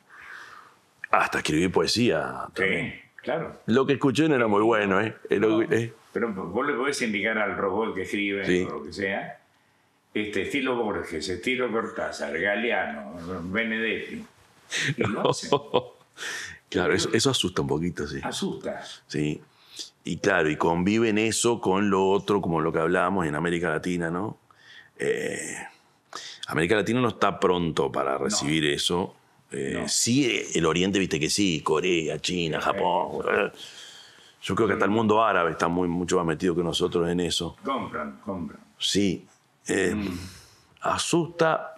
hasta escribir poesía. También. Sí, claro. Lo que escuché no era muy bueno, ¿eh? No, Lo, ¿eh? Pero vos le podés indicar al robot que escribe, sí. o lo que sea, este, estilo Borges, estilo Cortázar, Galeano, Benedetti. Y lo hacen. Claro, eso, eso asusta un poquito, sí. Asusta. Sí. Y claro, y conviven eso con lo otro, como lo que hablábamos en América Latina, ¿no? Eh, América Latina no está pronto para recibir no. eso. Eh, no. Sí, el Oriente, viste que sí, Corea, China, Japón. Eh. Yo creo que hasta el mundo árabe está muy, mucho más metido que nosotros en eso. Compran, compran. Sí. Eh, mm. Asusta.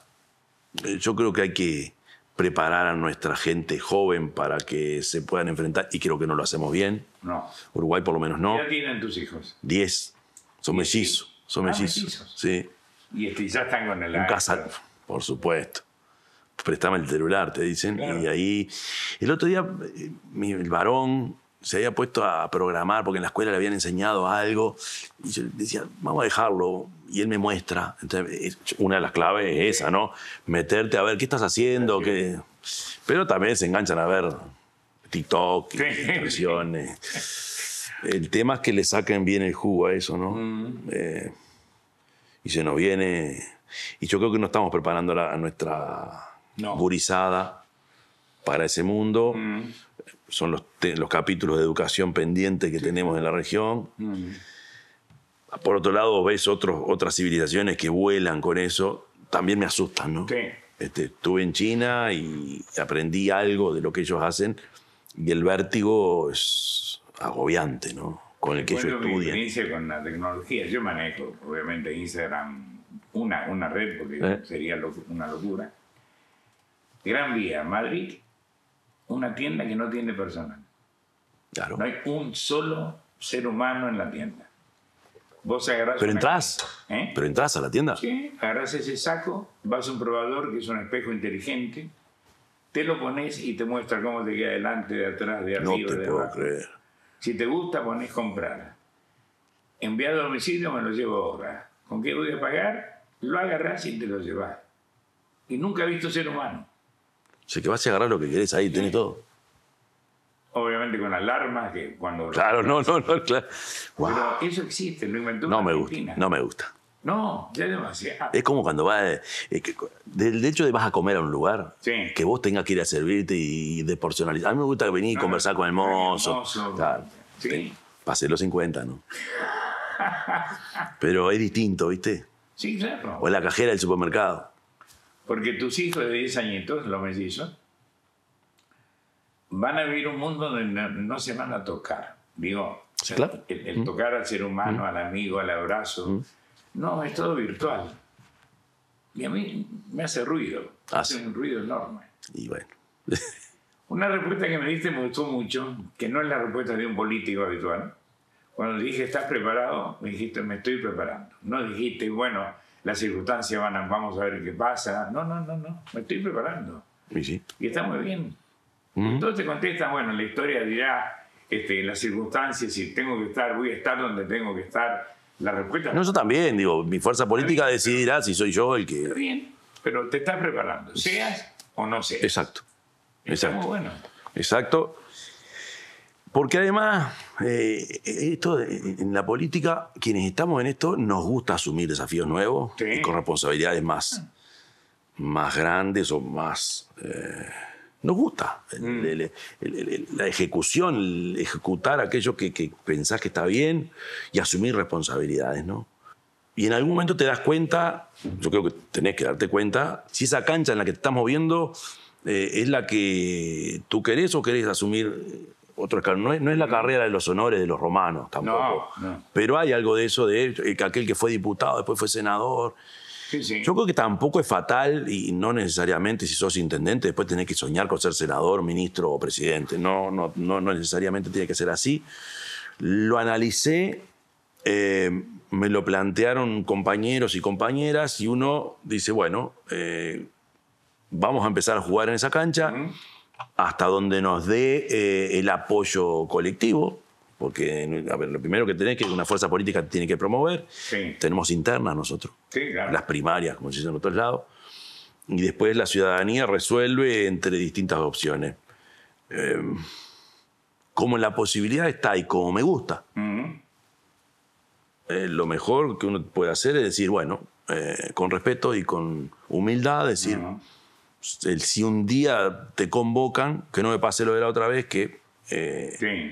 Yo creo que hay que preparar a nuestra gente joven para que se puedan enfrentar, y creo que no lo hacemos bien. No. Uruguay por lo menos no. ¿Qué edad tienen tus hijos? Diez. Son mellizos. Son ah, mellizos. mellizos. Sí. Y este, ya están con el... Un casa, por supuesto. Préstame el celular, te dicen. Claro. Y ahí... El otro día, mi, el varón se había puesto a programar porque en la escuela le habían enseñado algo. Y yo decía, vamos a dejarlo. Y él me muestra. Entonces, una de las claves es esa, ¿no? Meterte a ver qué estás haciendo. Qué... Pero también se enganchan a ver TikTok, sí. Impresiones. El tema es que le saquen bien el jugo a eso, ¿no? Mm. Eh, y se nos viene... Y yo creo que no estamos preparando a, la, a nuestra no. gurizada para ese mundo. Mm. Son los, te, los capítulos de educación pendientes que sí. tenemos en la región. Mm. Por otro lado, ves otros, otras civilizaciones que vuelan con eso. También me asustan, ¿no? Sí. Este, estuve en China y aprendí algo de lo que ellos hacen. Y el vértigo es agobiante, ¿no? Con el que ellos estudian. Mi experiencia con la tecnología. Yo manejo, obviamente, Instagram, una, una red, porque ¿Eh? sería lo, una locura. Gran Vía, Madrid, una tienda que no tiene personal. Claro. No hay un solo ser humano en la tienda. Vos agarrás... Pero entras. ¿Eh? Pero entras a la tienda. Sí, agarrás ese saco, vas a un probador que es un espejo inteligente, te lo pones y te muestra cómo te queda delante, de atrás, de arriba, no te de puedo abajo. Creer. Si te gusta, pones comprar. Enviado a domicilio, me lo llevo ahora. ¿Con qué voy a pagar? Lo agarrás y te lo llevas. Y nunca he visto ser humano. O sea, que vas a agarrar lo que querés ahí, sí. tenés todo. Obviamente con alarmas que cuando... Claro, no, no, no, claro. Wow. Pero eso existe, lo inventó no me Argentina. gusta, no me gusta. No, ya es demasiado. Es como cuando vas... Eh, que, del hecho de vas a comer a un lugar, sí. que vos tengas que ir a servirte y deporcionalizar. A mí me gusta venir y no, conversar con el mozo. El mozo claro. Sí. Pasé los cincuenta, ¿no? Pero es distinto, ¿viste? Sí, claro. O en la cajera del supermercado. Porque tus hijos de diez añitos, los mellizos, van a vivir un mundo donde no, no se van a tocar. Digo, sí, claro. el, el mm. tocar al ser humano, mm. al amigo, al abrazo, mm. no, es todo virtual. Y a mí me hace ruido, ah, hace sí. un ruido enorme. Y bueno. Una respuesta que me diste me gustó mucho, que no es la respuesta de un político habitual. Cuando dije, ¿estás preparado? Me dijiste, me estoy preparando. No dijiste, bueno, las circunstancias van a, vamos a ver qué pasa. No, no, no, no, me estoy preparando. Y sí. Y está muy bien. Uh-huh. Entonces te contestan, bueno, la historia dirá, este, las circunstancias, si tengo que estar, voy a estar donde tengo que estar. La respuesta... No, yo también, digo, mi fuerza política bien, decidirá pero, si soy yo el que... Está bien, pero te estás preparando, seas o no seas. Exacto. Está Exacto. muy bueno. Exacto. Porque además, eh, esto en la política, quienes estamos en esto, nos gusta asumir desafíos nuevos Sí. y con responsabilidades más, más grandes o más... Eh, nos gusta el, Mm. el, el, el, la ejecución, el ejecutar aquello que, que pensás que está bien y asumir responsabilidades, ¿no? Y en algún momento te das cuenta, yo creo que tenés que darte cuenta, si esa cancha en la que te estás moviendo eh, es la que tú querés o querés asumir otro escalón. No es, no es la carrera de los honores de los romanos tampoco. No, no. Pero hay algo de eso, de eh, que aquel que fue diputado, después fue senador. Sí, sí. Yo creo que tampoco es fatal y no necesariamente si sos intendente después tenés que soñar con ser senador, ministro o presidente. No, no, no, no necesariamente tiene que ser así. Lo analicé, eh, me lo plantearon compañeros y compañeras y uno dice, bueno, eh, vamos a empezar a jugar en esa cancha Mm. hasta donde nos dé eh, el apoyo colectivo. Porque, a ver, lo primero que tenés que una fuerza política tiene que promover. Sí. Tenemos internas nosotros. Sí, claro. Las primarias, como se dice en otros lados. Y después la ciudadanía resuelve entre distintas opciones. Eh, como la posibilidad está y como me gusta, Mm. eh, lo mejor que uno puede hacer es decir, bueno, eh, con respeto y con humildad, decir, Mm. el, si un día te convocan, que no me pase lo de la otra vez, que eh, Sí.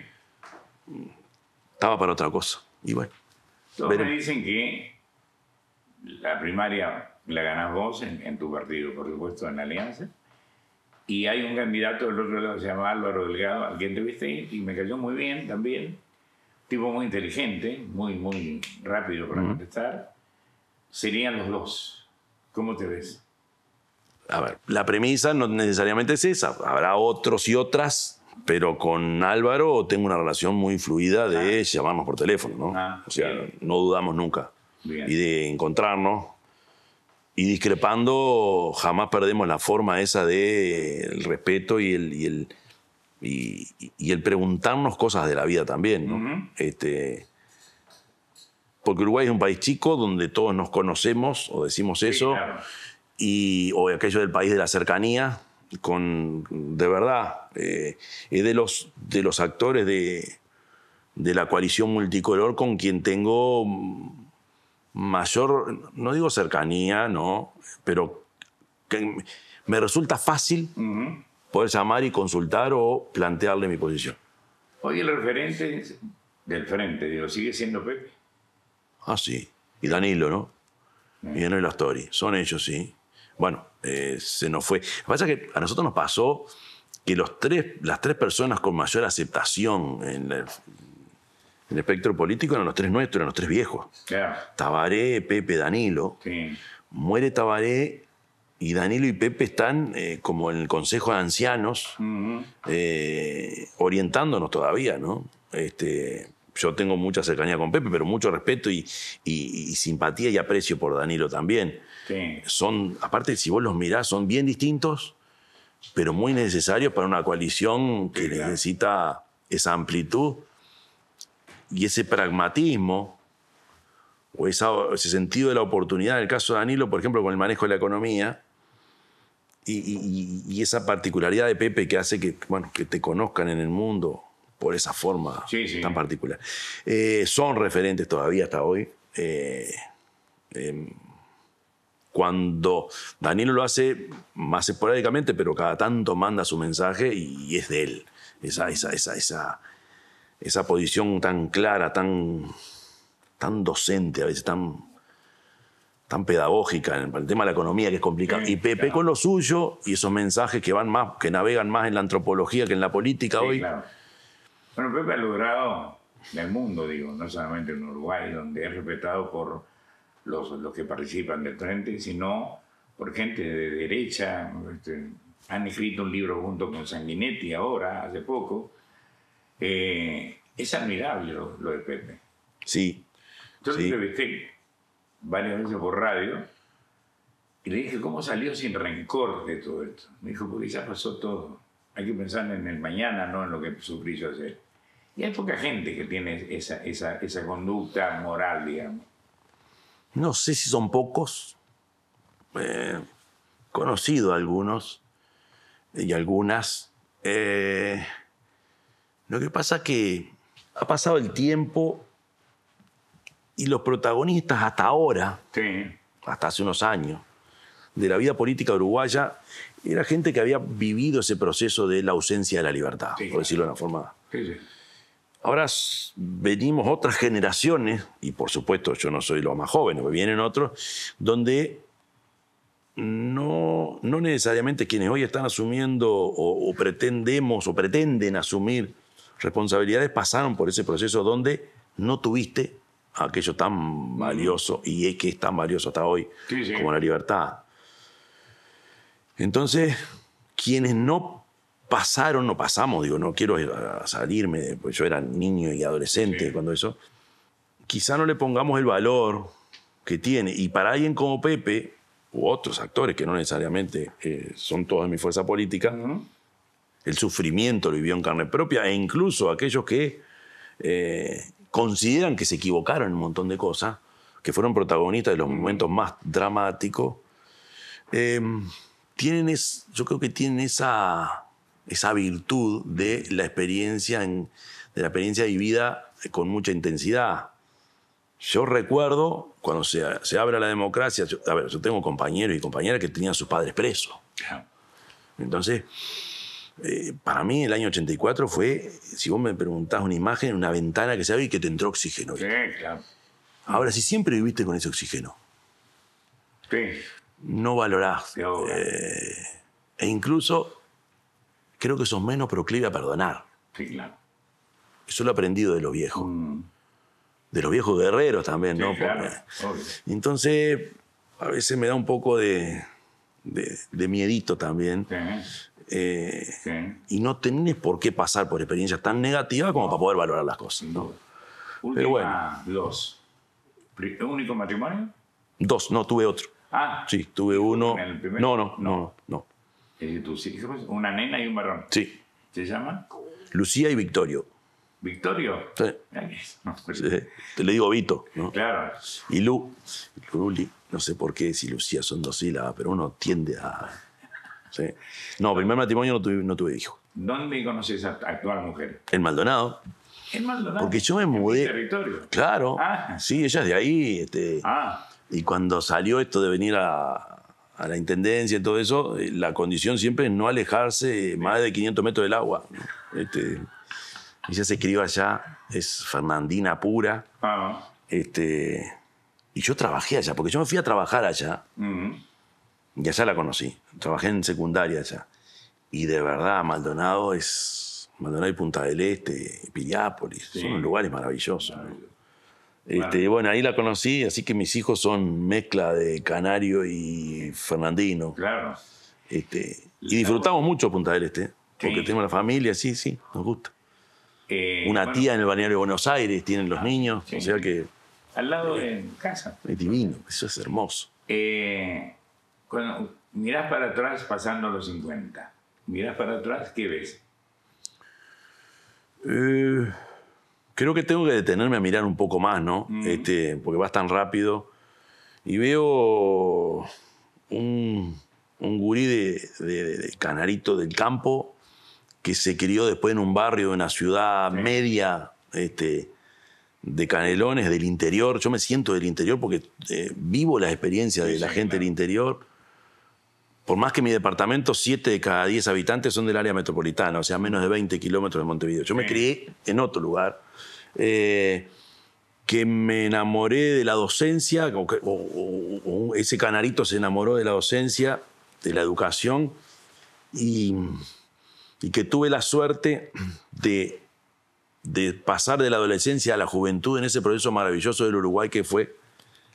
estaba para otra cosa. Y bueno, Todos veremos. me dicen que la primaria la ganás vos en, en tu partido, por supuesto, en la Alianza. Y hay un candidato del otro lado que se llama Álvaro Delgado, al que entrevisté y me cayó muy bien también. Tipo muy inteligente, muy, muy rápido para Ujú. contestar. Serían los dos. ¿Cómo te ves? A ver, la premisa no necesariamente es esa. Habrá otros y otras, pero con Álvaro tengo una relación muy fluida de Ah. llamarnos por teléfono, ¿no? Ah, o sea, bien. no dudamos nunca. Bien. Y de encontrarnos. Y discrepando, jamás perdemos la forma esa del respeto y el, y el, y, y el preguntarnos cosas de la vida también, ¿no? Ujú. este, porque Uruguay es un país chico donde todos nos conocemos, o decimos Sí, eso, claro. y, o aquello del país de la cercanía, con, de verdad, eh, es de los, de los actores de, de la coalición multicolor con quien tengo mayor, no digo cercanía, no, pero que me resulta fácil Ujú. poder llamar y consultar o plantearle mi posición. Hoy el referente del frente, digo, sigue siendo Pepe. Ah, sí. Y Danilo, ¿no? Mm. Y Danilo Astori. Son ellos, sí. Bueno, eh, se nos fue. Lo que pasa es que a nosotros nos pasó que los tres, las tres personas con mayor aceptación en, la, en el espectro político eran los tres nuestros, eran los tres viejos. Claro. Tabaré, Pepe, Danilo. Sí. Muere Tabaré y Danilo y Pepe están eh, como en el Consejo de Ancianos, Ujú. eh, orientándonos todavía, ¿no? Este, yo tengo mucha cercanía con Pepe, pero mucho respeto y, y- y simpatía y aprecio por Danilo también. Sí. Son, aparte, si vos los mirás, son bien distintos, pero muy necesarios para una coalición que Sí, claro. necesita esa amplitud y ese pragmatismo o esa- ese sentido de la oportunidad. En el caso de Danilo, por ejemplo, con el manejo de la economía y, y- y esa particularidad de Pepe que hace que, bueno, que te conozcan en el mundo por esa forma Sí, sí. tan particular. Eh, son referentes todavía hasta hoy. Eh, eh, cuando Danilo lo hace más esporádicamente, pero cada tanto manda su mensaje y es de él. Esa, esa, esa, esa, esa posición tan clara, tan, tan docente, a veces tan, tan pedagógica en el tema de la economía, que es complicado. Sí, y Pepe claro. con lo suyo y esos mensajes que van más, que navegan más en la antropología que en la política Sí, hoy. claro. Bueno, Pepe ha logrado en el mundo, digo, no solamente en Uruguay, donde es respetado por los, los que participan del frente, sino por gente de derecha, este, han escrito un libro junto con Sanguinetti ahora, hace poco. Eh, es admirable lo, lo de Pepe. Sí. Yo lo sí. entrevisté varias veces por radio y le dije cómo salió sin rencor de todo esto. Me dijo, porque ya pasó todo. Hay que pensar en el mañana, no en lo que sufrí yo ayer. Y hay poca gente que tiene esa, esa, esa conducta moral, digamos. No sé si son pocos. Eh, conocido algunos y algunas. Eh, lo que pasa es que ha pasado el tiempo y los protagonistas hasta ahora, Sí. hasta hace unos años, de la vida política uruguaya, era gente que había vivido ese proceso de la ausencia de la libertad, Sí, por decirlo de una forma. Sí, sí. Ahora venimos otras generaciones, y por supuesto yo no soy los más jóvenes, pero vienen otros, donde no, no necesariamente quienes hoy están asumiendo o, o pretendemos o pretenden asumir responsabilidades pasaron por ese proceso donde no tuviste aquello tan valioso, y es que es tan valioso hasta hoy, Sí, sí. como la libertad. Entonces, quienes no pasaron, no pasamos, digo, no quiero salirme, pues yo era niño y adolescente Sí. cuando eso, quizá no le pongamos el valor que tiene. Y para alguien como Pepe, u otros actores que no necesariamente eh, son todos de mi fuerza política, Uh-huh. el sufrimiento lo vivió en carne propia, e incluso aquellos que eh, consideran que se equivocaron en un montón de cosas, que fueron protagonistas de los Uh-huh. momentos más dramáticos, eh, tienen es, yo creo que tienen esa, esa virtud de la experiencia, en, de la experiencia vivida con mucha intensidad. Yo recuerdo cuando se, se abre la democracia, yo, a ver, yo tengo compañeros y compañeras que tenían a sus padres presos. Entonces, eh, para mí el año ochenta y cuatro fue, si vos me preguntás una imagen, una ventana que se abre y que te entró oxígeno. Sí, claro. Ahora, si siempre viviste con ese oxígeno, Sí. no valorás. Sí, ahora. Eh, e incluso creo que sos menos proclive a perdonar. Sí, claro. Eso lo he aprendido de los viejos. Mm. De los viejos guerreros también, Sí, ¿no? claro. Porque- Obvio. entonces, a veces me da un poco de, de, de miedito también. Sí, Eh, sí. y no tenés por qué pasar por experiencias tan negativas como para poder valorar las cosas, Sin ¿no? duda. Última Pero bueno. dos. Pri- ¿Único matrimonio? Dos, no, tuve otro. Ah, Sí, tuve uno. ¿En el primero? No, no, No. no, no. eh, tus hijos, una nena y un varón. Sí, ¿Se llaman? Lucía y Victorio. ¿Victorio? Sí. Mirá que es. No, pues, Sí, te le digo Vito, ¿no? claro. Y Lu, Luli, no sé por qué, si Lucía son dos sílabas, pero uno tiende a... Sí. No, primer matrimonio no tuve, no tuve hijos. ¿Dónde conoces a tu actual mujer? En Maldonado, En Maldonado. porque yo me ¿En mi mudé... territorio? Claro, Ah. sí, ella es de ahí. Este, Ah, Y cuando salió esto de venir a, a la intendencia y todo eso, eh, la condición siempre es no alejarse más de quinientos metros del agua, ¿no? Este, ella se crió allá, es fernandina pura. ah. Este, y yo trabajé allá, porque yo me fui a trabajar allá. Mm. Y allá la conocí. Trabajé en secundaria allá. Y de verdad, Maldonado es... Maldonado y Punta del Este, Piriápolis, Sí. son lugares maravillosos, ¿no? Maravilloso. Este, bueno, ahí la conocí, así que mis hijos son mezcla de canario y fernandino. Claro. Este, y disfrutamos mucho Punta del Este, porque Sí. tenemos la familia, sí, sí, nos gusta. Eh, Una bueno, tía en el balneario de Buenos Aires, tienen los niños, sí. o sea que al lado de casa. es divino, eso es hermoso. Eh, cuando mirás para atrás pasando los cincuenta, mirás para atrás, ¿qué ves? Eh, creo que tengo que detenerme a mirar un poco más, ¿no? Mm. Este, porque vas tan rápido. Y veo un, un gurí de, de- de canarito del campo que se crió después en un barrio de una ciudad Sí. media este, de Canelones, del interior. Yo me siento del interior porque eh, vivo la experiencia de Sí, la sí, gente claro. del interior. Por más que mi departamento, siete de cada diez habitantes son del área metropolitana, o sea, menos de veinte kilómetros de Montevideo. Yo me Sí. crié en otro lugar, eh, que me enamoré de la docencia, o, que- o- o- o ese canarito se enamoró de la docencia, de la educación, y, y que tuve la suerte de, de pasar de la adolescencia a la juventud en ese proceso maravilloso del Uruguay que fue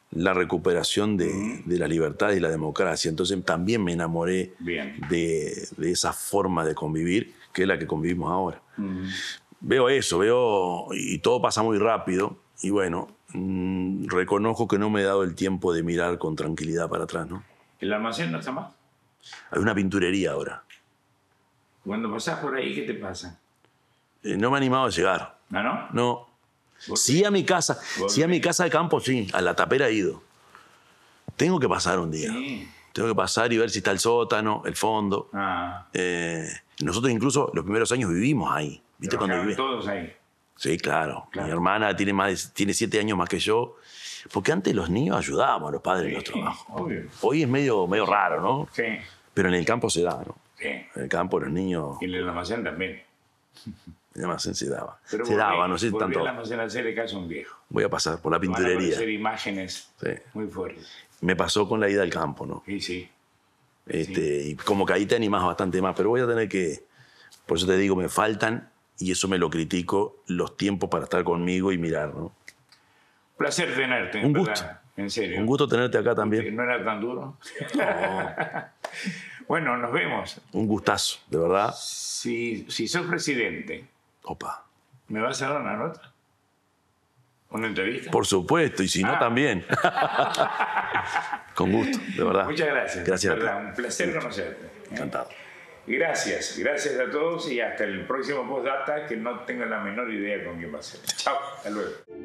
la recuperación de, uh-huh. de la libertad y la democracia. Entonces también me enamoré de, de esa forma de convivir, que es la que convivimos ahora. Uh-huh. Veo eso, veo, y todo pasa muy rápido, y bueno, mmm, reconozco que no me he dado el tiempo de mirar con tranquilidad para atrás, ¿no? ¿El almacén no está más? Hay una pinturería ahora. Cuando pasás por ahí, ¿qué te pasa? Eh, no me he animado a llegar. ¿Ah, no? No. Sí a mi casa, sí a mi casa de campo, sí. A la tapera he ido. Tengo que pasar un día. Sí. Tengo que pasar y ver si está el sótano, el fondo. Ah. Eh, nosotros incluso los primeros años vivimos ahí. ¿Viste cuando vivimos? Todos ahí. Sí, claro. claro. Mi hermana tiene, más de, tiene siete años más que yo. Porque antes los niños ayudábamos a los padres sí, en los trabajos. Obvio. Hoy es medio, medio raro, ¿no? Sí. Pero en el campo se da, ¿no? Sí. En el campo los niños... Y en el almacén también. En el almacén se daba. Pero se volví, daba, no sé tanto. Volví al almacén a hacerle caso a un viejo. Voy a pasar por la pinturería. Van a aparecer imágenes sí. muy fuertes. Me pasó con la ida al campo, ¿no? Sí, sí. Este, sí. Y como que ahí te animás bastante más, pero voy a tener que... Por eso te digo, me faltan, y eso me lo critico, los tiempos para estar conmigo y mirar, ¿no? Placer tenerte, un gusto. ¿verdad? En serio. Un gusto tenerte acá también. ¿No era tan duro? No. Bueno, nos vemos. Un gustazo, de verdad. Si, si sos presidente, Opa. ¿me vas a dar una nota? ¿Una entrevista? Por supuesto, y si no, ah. también. Con gusto, de verdad. Muchas gracias. Gracias verdad, a ti. Un placer conocerte. ¿eh? Encantado. Gracias, gracias a todos y hasta el próximo Postdata, que no tengo la menor idea con quién va a ser. Chao, hasta luego.